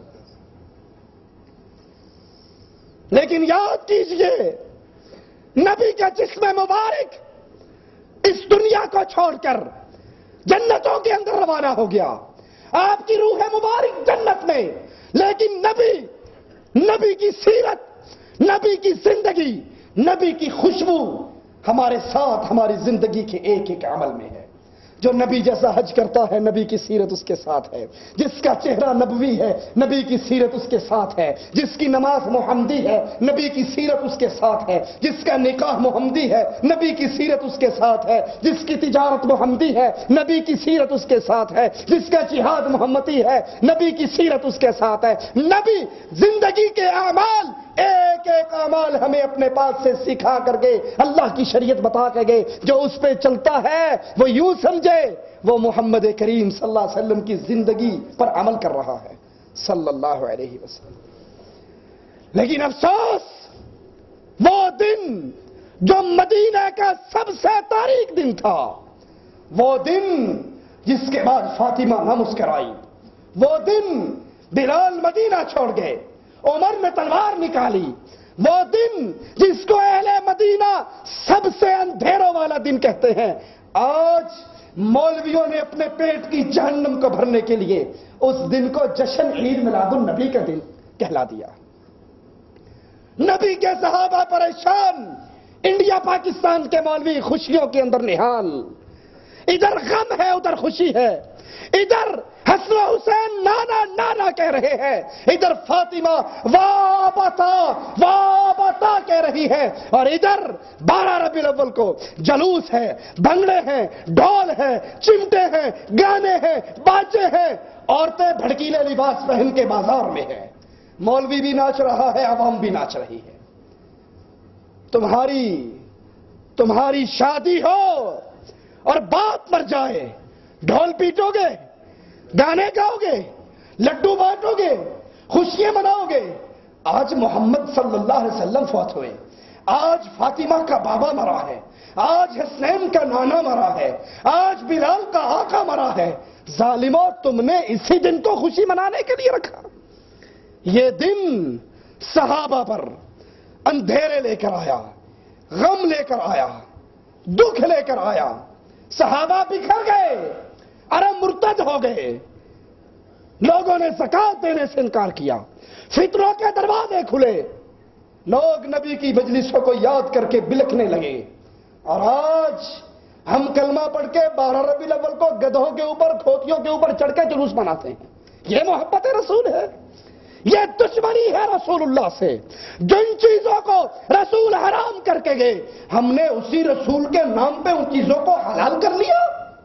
لیکن یاد کیجئے نبی کا جسم مبارک اس دنیا کو چھوڑ کر جنتوں کے اندر روانہ ہو گیا، آپ کی روح مبارک جنت میں، لیکن نبی کی سیرت، نبی کی زندگی، نبی کی خوشبو ہمارے ساتھ ہماری زندگی کے ایک ایک عمل میں ہے۔ جو نبی جیسا حج کرتا ہے نبی کی سیرت اس کے ساتھ ہے، جس کا چہرہ نبوی ہے نبی کی سیرت اس کے ساتھ ہے، جس کی نماز محمدی ہے نبی کی سیرت اس کے ساتھ ہے، جس کا نکاح محمدی ہے نبی کی سیرت اس کے ساتھ ہے، جس کی تجارت محمدی ہے نبی کی سیرت اس کے ساتھ ہے، جس کا جہاد محمدی ہے نبی کی سیرت اس کے ساتھ ہے۔ نبی زندگی کے اعمال، ایک ایک اعمال ہمیں اپنے پاس سے سکھا کر کے اللہ کی شریعت بتا کے گئے، جو اس پہ چلتا ہے وہ یوں سمجھے وہ محمد کریم صلی اللہ علیہ وسلم کی زندگی پر عمل کر رہا ہے صلی اللہ علیہ وسلم۔ لیکن افسوس، وہ دن جو مدینہ کا سب سے تاریک دن تھا، وہ دن جس کے بعد فاطمہ نہ مسکرائی، وہ دن بلال مدینہ چھوڑ گئے، عمر نے تلوار نکالی، وہ دن جس کو اہل مدینہ سب سے اندھیروں والا دن کہتے ہیں، آج مولویوں نے اپنے پیٹ کی جہنم کو بھرنے کے لیے اس دن کو جشن عید میلاد النبی کا دن کہلا دیا۔ نبی کے صحابہ پریشان، انڈیا پاکستان کے مولوی خوشیوں کے اندر نہال، ادھر غم ہے ادھر خوشی ہے، ادھر حسن و حسین نانا نانا کہہ رہے ہیں، ادھر فاطمہ وابتا کہہ رہی ہے، اور ادھر 12 ربیع الاول کو جلوس ہے، بھنگڑے ہیں، ڈھول ہیں، چمٹے ہیں، گانے ہیں، باجے ہیں، عورتیں بھڑکیلے لباس پہن کے بازار میں ہیں، مولوی بھی ناچ رہا ہے، عوام بھی ناچ رہی ہے۔ تمہاری شادی ہو اور باپ مر جائے، ڈھول پیٹو گے، گانے گاؤ گے، لڈو بانٹو گے، خوشیاں مناؤ گے۔ آج محمد صلی اللہ علیہ وسلم فوت ہوئے، آج فاطمہ کا بابا مرا ہے، آج حسنین کا نانا مرا ہے، آج بلال کا آقا مرا ہے، ظالموں تم نے اسی دن کو خوشی منانے کے لیے رکھا۔ یہ دن صحابہ پر اندھیرے لے کر آیا، غم لے کر آیا، دکھ لے کر آیا، صحابہ بکھر گئے، عرب مرتد ہو گئے، لوگوں نے زکات دینے سے انکار کیا، فتنوں کے دروازے کھلے، لوگ نبی کی مجلسوں کو یاد کر کے بلکنے لگے، اور آج ہم کلمہ پڑھ کے 12 ربیع الاول کو گدھوں کے اوپر، کھوتیوں کے اوپر چڑھ کے جلوس مناتے ہیں۔ یہ محبت رسول ہے؟ یہ دشمنی ہے رسول اللہ سے۔ جن چیزوں کو رسول حرام کر کے گئے، ہم نے اسی رسول کے نام پہ ان چیزوں کو حلال کر لیا۔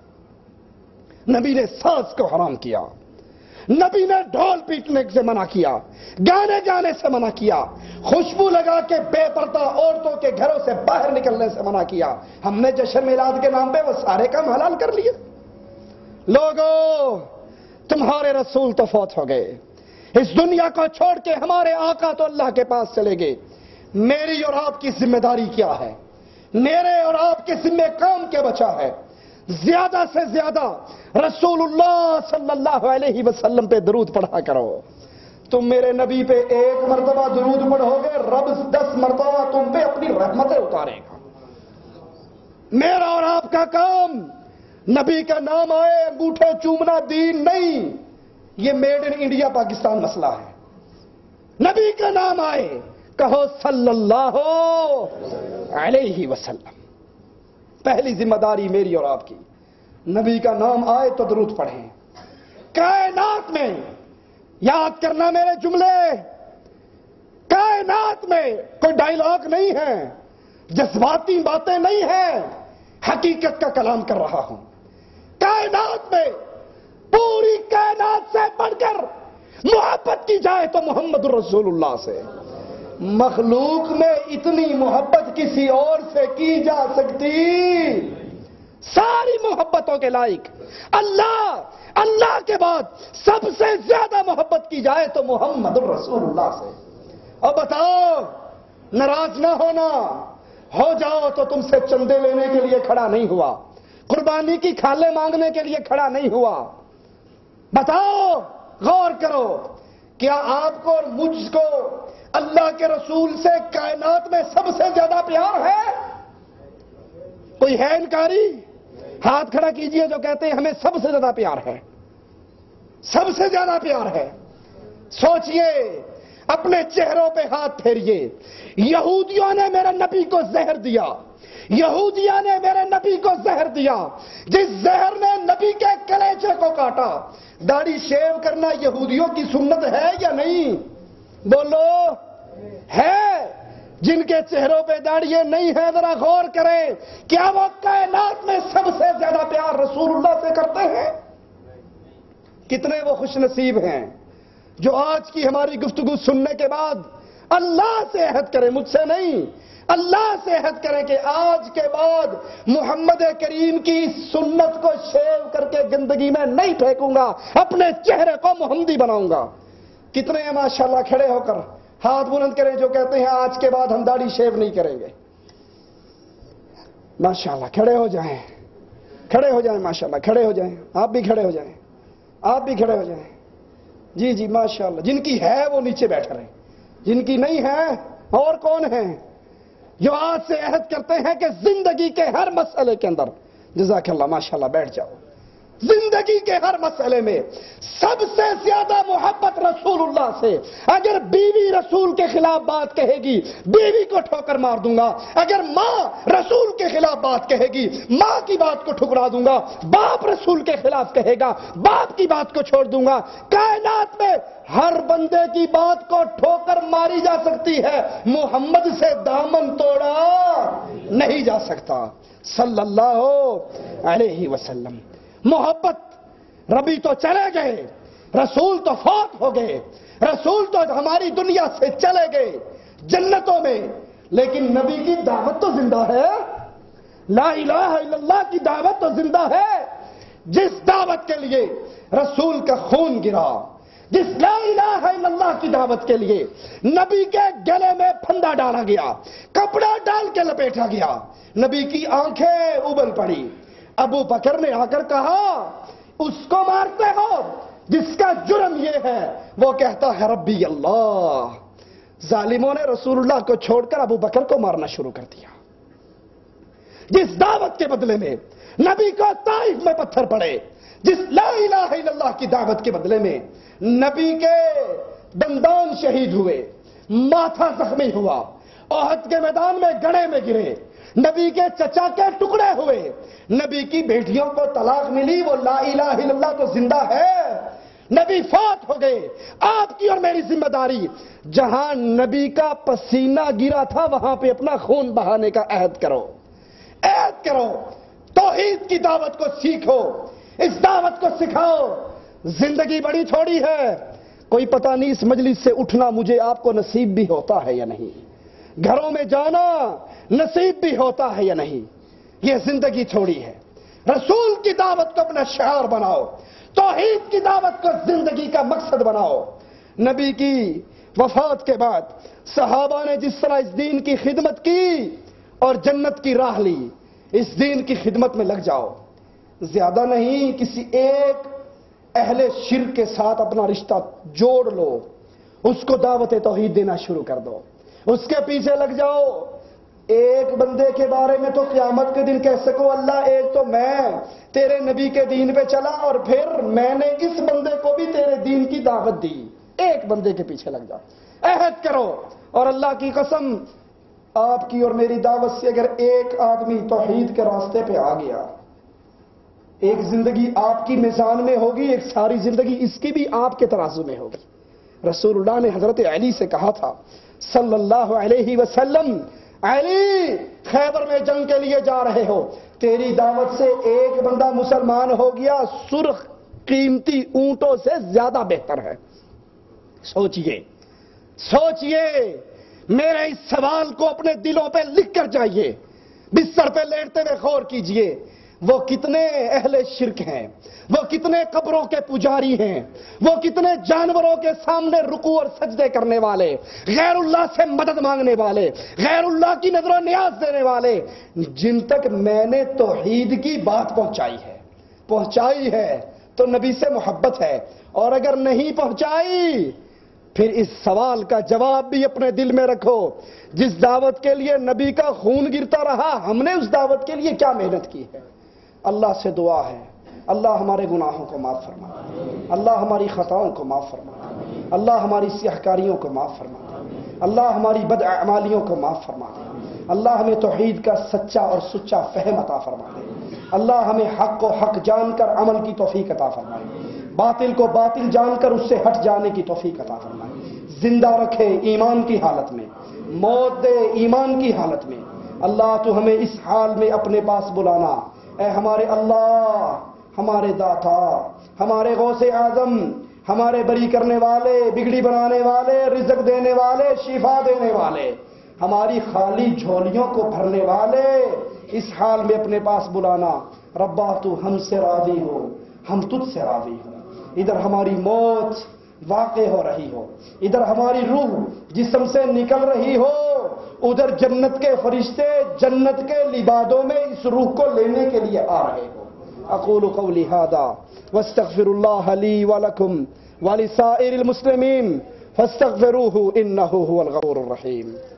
نبی نے ساز کو حرام کیا، نبی نے ڈھول پیٹنے سے منع کیا، گانے گانے سے منع کیا، خوشبو لگا کے بے پردہ عورتوں کے گھروں سے باہر نکلنے سے منع کیا۔ ہم نے جشن میلاد کے نام پہ وہ سارے کام حلال کر لیے۔ لوگوں، تمہارے رسول تو فوت ہو گئے، اس دنیا کو چھوڑ کے ہمارے آقا تو اللہ کے پاس چلے گئے۔ میری اور آپ کی ذمہ داری کیا ہے؟ میرے اور آپ کے ذمہ کام کیا بچا ہے؟ زیادہ سے زیادہ رسول اللہ صلی اللہ علیہ وسلم پہ درود پڑھا کرو۔ تم میرے نبی پہ 1 مرتبہ درود پڑھو گے، رب 10 مرتبہ تم پہ اپنی رحمتیں اتارے گا۔ میرا اور آپ کا کام نبی کا نام آئے انگوٹھے چومنا دین نہیں، یہ میڈ ان انڈیا پاکستان مسئلہ ہے۔ نبی کا نام آئے کہو صلی اللہ علیہ وسلم۔ پہلی ذمہ داری میری اور آپ کی، نبی کا نام آئے تو درود پڑھیں۔ کائنات میں یاد کرنا میرے جملے، کائنات میں کوئی ڈائیلاگ نہیں ہے، جذباتی باتیں نہیں ہیں، حقیقت کا کلام کر رہا ہوں۔ کائنات میں پوری کائنات سے بڑھ کر محبت کی جائے تو محمد الرسول اللہ سے۔ مخلوق میں اتنی محبت کسی اور سے کی جا سکتی؟ ساری محبتوں کے لائق اللہ کے بعد سب سے زیادہ محبت کی جائے تو محمد الرسول اللہ سے۔ اب بتاؤ، ناراض نہ ہونا، ہو جاؤ تو تم سے چندے لینے کے لیے کھڑا نہیں ہوا، قربانی کی کھالیں مانگنے کے لیے کھڑا نہیں ہوا۔ بتاؤ، غور کرو، کیا آپ کو اور مجھ کو اللہ کے رسول سے کائنات میں سب سے زیادہ پیار ہے؟ کوئی ہے انکاری؟ ہاتھ کھڑا کیجئے جو کہتے ہیں ہمیں سب سے زیادہ پیار ہے، سب سے زیادہ پیار ہے۔ سوچئے، اپنے چہروں پہ ہاتھ پھیریے۔ یہودیوں نے میرے نبی کو زہر دیا، یہودیوں نے میرے نبی کو زہر دیا، جس زہر نے نبی کے کلیجے کو کاٹا۔ داڑھی شیو کرنا یہودیوں کی سنت ہے یا نہیں؟ بولو، ہے؟ جن کے چہروں پہ داڑھیاں نہیں ہیں ذرا غور کریں، کیا وہ کائنات میں سب سے زیادہ پیار رسول اللہ سے کرتے ہیں؟ کتنے وہ خوش نصیب ہیں جو آج کی ہماری گفتگو سننے کے بعد اللہ سے عہد کریں، مجھ سے نہیں، اللہ سے عہد کریں کہ آج کے بعد محمد کریم کی سنت کو شیو کر کے گندگی میں نہیں پھینکوں گا، اپنے چہرے کو محمدی بناؤں گا۔ کتنے ہیں ماشاءاللہ کھڑے ہو کر ہاتھ بلند کریں جو کہتے ہیں آج کے بعد ہم داڑھی شیو نہیں کریں گے؟ ماشاءاللہ کھڑے ہو جائیں، کھڑے ہو جائیں، ماشاءاللہ کھڑے ہو جائیں، آپ بھی کھڑے ہو جائیں، آپ بھی کھڑے ہو جائیں۔ جی جی ماشاءاللہ، جن کی ہے وہ نیچے بیٹھ رہے ہیں، جن کی نہیں ہے اور کون ہیں جو آج سے عہد کرتے ہیں کہ زندگی کے ہر مسئلے کے اندر، جزاک اللہ، ماشاءاللہ بیٹھ جاؤ، زندگی کے ہر مسئلے میں سب سے زیادہ محبت رسول اللہ سے۔ اگر بیوی رسول کے خلاف بات کہے گی، بیوی کو ٹھوکر مار دوں گا۔ اگر ماں رسول کے خلاف بات کہے گی، ماں کی بات کو ٹھکرا دوں گا۔ باپ رسول کے خلاف کہے گا، باپ کی بات کو چھوڑ دوں گا۔ کائنات میں ہر بندے کی بات کو ٹھوکر ماری جا سکتی ہے، محمد سے دامن توڑا نہیں جا سکتا صلی اللہ علیہ وسلم۔ محبت، ربی تو چلے گئے، رسول تو فوت ہو گئے، رسول تو ہماری دنیا سے چلے گئے جنتوں میں، لیکن نبی کی دعوت تو زندہ ہے، لا الہ الا اللہ کی دعوت تو زندہ ہے۔ جس دعوت کے لیے رسول کا خون گرا، جس لا الہ الا اللہ کی دعوت کے لیے نبی کے گلے میں پھندا ڈالا گیا، کپڑا ڈال کے لپیٹا گیا، نبی کی آنکھیں ابل پڑی، ابو بکر نے آ کر کہا اس کو مارتے ہو جس کا جرم یہ ہے، وہ کہتا ہے ربی اللہ۔ ظالموں نے رسول اللہ کو چھوڑ کر ابو بکر کو مارنا شروع کر دیا۔ جس دعوت کے بدلے میں نبی کو طائف میں پتھر پڑے، جس لا الہ الا اللہ کی دعوت کے بدلے میں نبی کے دندان شہید ہوئے، ماتھا زخمی ہوا، احد کے میدان میں گڑھے میں گرے، نبی کے چچا کے ٹکڑے ہوئے، نبی کی بیٹیوں کو طلاق ملی، وہ لا الہ الا اللہ تو زندہ ہے۔ نبی فوت ہو گئے، آپ کی اور میری ذمہ داری جہاں نبی کا پسینہ گرا تھا وہاں پہ اپنا خون بہانے کا عہد کرو، عہد کرو، توحید کی دعوت کو سیکھو، اس دعوت کو سکھاؤ۔ زندگی بڑی تھوڑی ہے، کوئی پتہ نہیں اس مجلس سے اٹھنا مجھے آپ کو نصیب بھی ہوتا ہے یا نہیں، گھروں میں جانا نصیب بھی ہوتا ہے یا نہیں، یہ زندگی تھوڑی ہے۔ رسول کی دعوت کو اپنا شعار بناؤ، توحید کی دعوت کو زندگی کا مقصد بناؤ۔ نبی کی وفات کے بعد صحابہ نے جس طرح اس دین کی خدمت کی اور جنت کی راہ لی، اس دین کی خدمت میں لگ جاؤ۔ زیادہ نہیں، کسی ایک اہل شرک کے ساتھ اپنا رشتہ جوڑ لو، اس کو دعوت توحید دینا شروع کر دو، اس کے پیچھے لگ جاؤ۔ ایک بندے کے بارے میں تو قیامت کے دن کہہ سکو اللہ ایک تو میں تیرے نبی کے دین پہ چلا اور پھر میں نے اس بندے کو بھی تیرے دین کی دعوت دی۔ ایک بندے کے پیچھے لگ جاؤ، عہد کرو، اور اللہ کی قسم آپ کی اور میری دعوت سے اگر ایک آدمی توحید کے راستے پہ آ گیا، ایک زندگی آپ کی میزان میں ہوگی، ایک ساری زندگی اس کی بھی آپ کے ترازو میں ہوگی۔ رسول اللہ نے حضرت علی سے کہا تھا صلی اللہ علیہ وسلم، علی خیبر میں جنگ کے لیے جا رہے ہو، تیری دعوت سے ایک بندہ مسلمان ہو گیا سرخ قیمتی اونٹوں سے زیادہ بہتر ہے۔ سوچئے سوچئے، میرے اس سوال کو اپنے دلوں پہ لکھ کر جائیے، بستر پہ لیٹتے ہوئے غور کیجئے، وہ کتنے اہل شرک ہیں، وہ کتنے قبروں کے پجاری ہیں، وہ کتنے جانوروں کے سامنے رکوع اور سجدے کرنے والے، غیر اللہ سے مدد مانگنے والے، غیر اللہ کی نظر و نیاز دینے والے، جن تک میں نے توحید کی بات پہنچائی ہے تو نبی سے محبت ہے، اور اگر نہیں پہنچائی پھر اس سوال کا جواب بھی اپنے دل میں رکھو، جس دعوت کے لیے نبی کا خون گرتا رہا، ہم نے اس دعوت کے لیے کیا محنت کی ہے؟ اللہ سے دعا ہے، اللہ ہمارے گناہوں کو معاف فرما، اللہ ہماری خطاؤں کو معاف فرما، اللہ ہماری سیاہکاریوں کو معاف فرما، اللہ ہماری بد اعمالیوں کو معاف فرما دے، اللہ ہمیں توحید کا سچا اور سچا فہم عطا فرما دے، اللہ ہمیں حق کو حق جان کر عمل کی توفیق عطا فرمائے، باطل کو باطل جان کر اس سے ہٹ جانے کی توفیق عطا فرمائے، زندہ رکھے ایمان کی حالت میں، موت دے ایمان کی حالت میں۔ اللہ تو ہمیں اس حال میں اپنے پاس بلانا، اے ہمارے اللہ، ہمارے داتا، ہمارے غوث اعظم، ہمارے بری کرنے والے، بگڑی بنانے والے، رزق دینے والے، شفا دینے والے، ہماری خالی جھولیوں کو بھرنے والے، اس حال میں اپنے پاس بلانا۔ ربا تو ہم سے راضی ہو، ہم تجھ سے راضی ہو۔ ادھر ہماری موت واقع ہو رہی ہو، ادھر ہماری روح جسم سے نکل رہی ہو، ادھر جنت کے فرشتے جنت کے لبادوں میں اس روح کو لینے کے لیے آ رہے ہو۔ اقول قولی ھذا واستغفر اللہ لی ولکم ولسائر المسلمین فاستغفروہ انہ هو الغفور الرحیم۔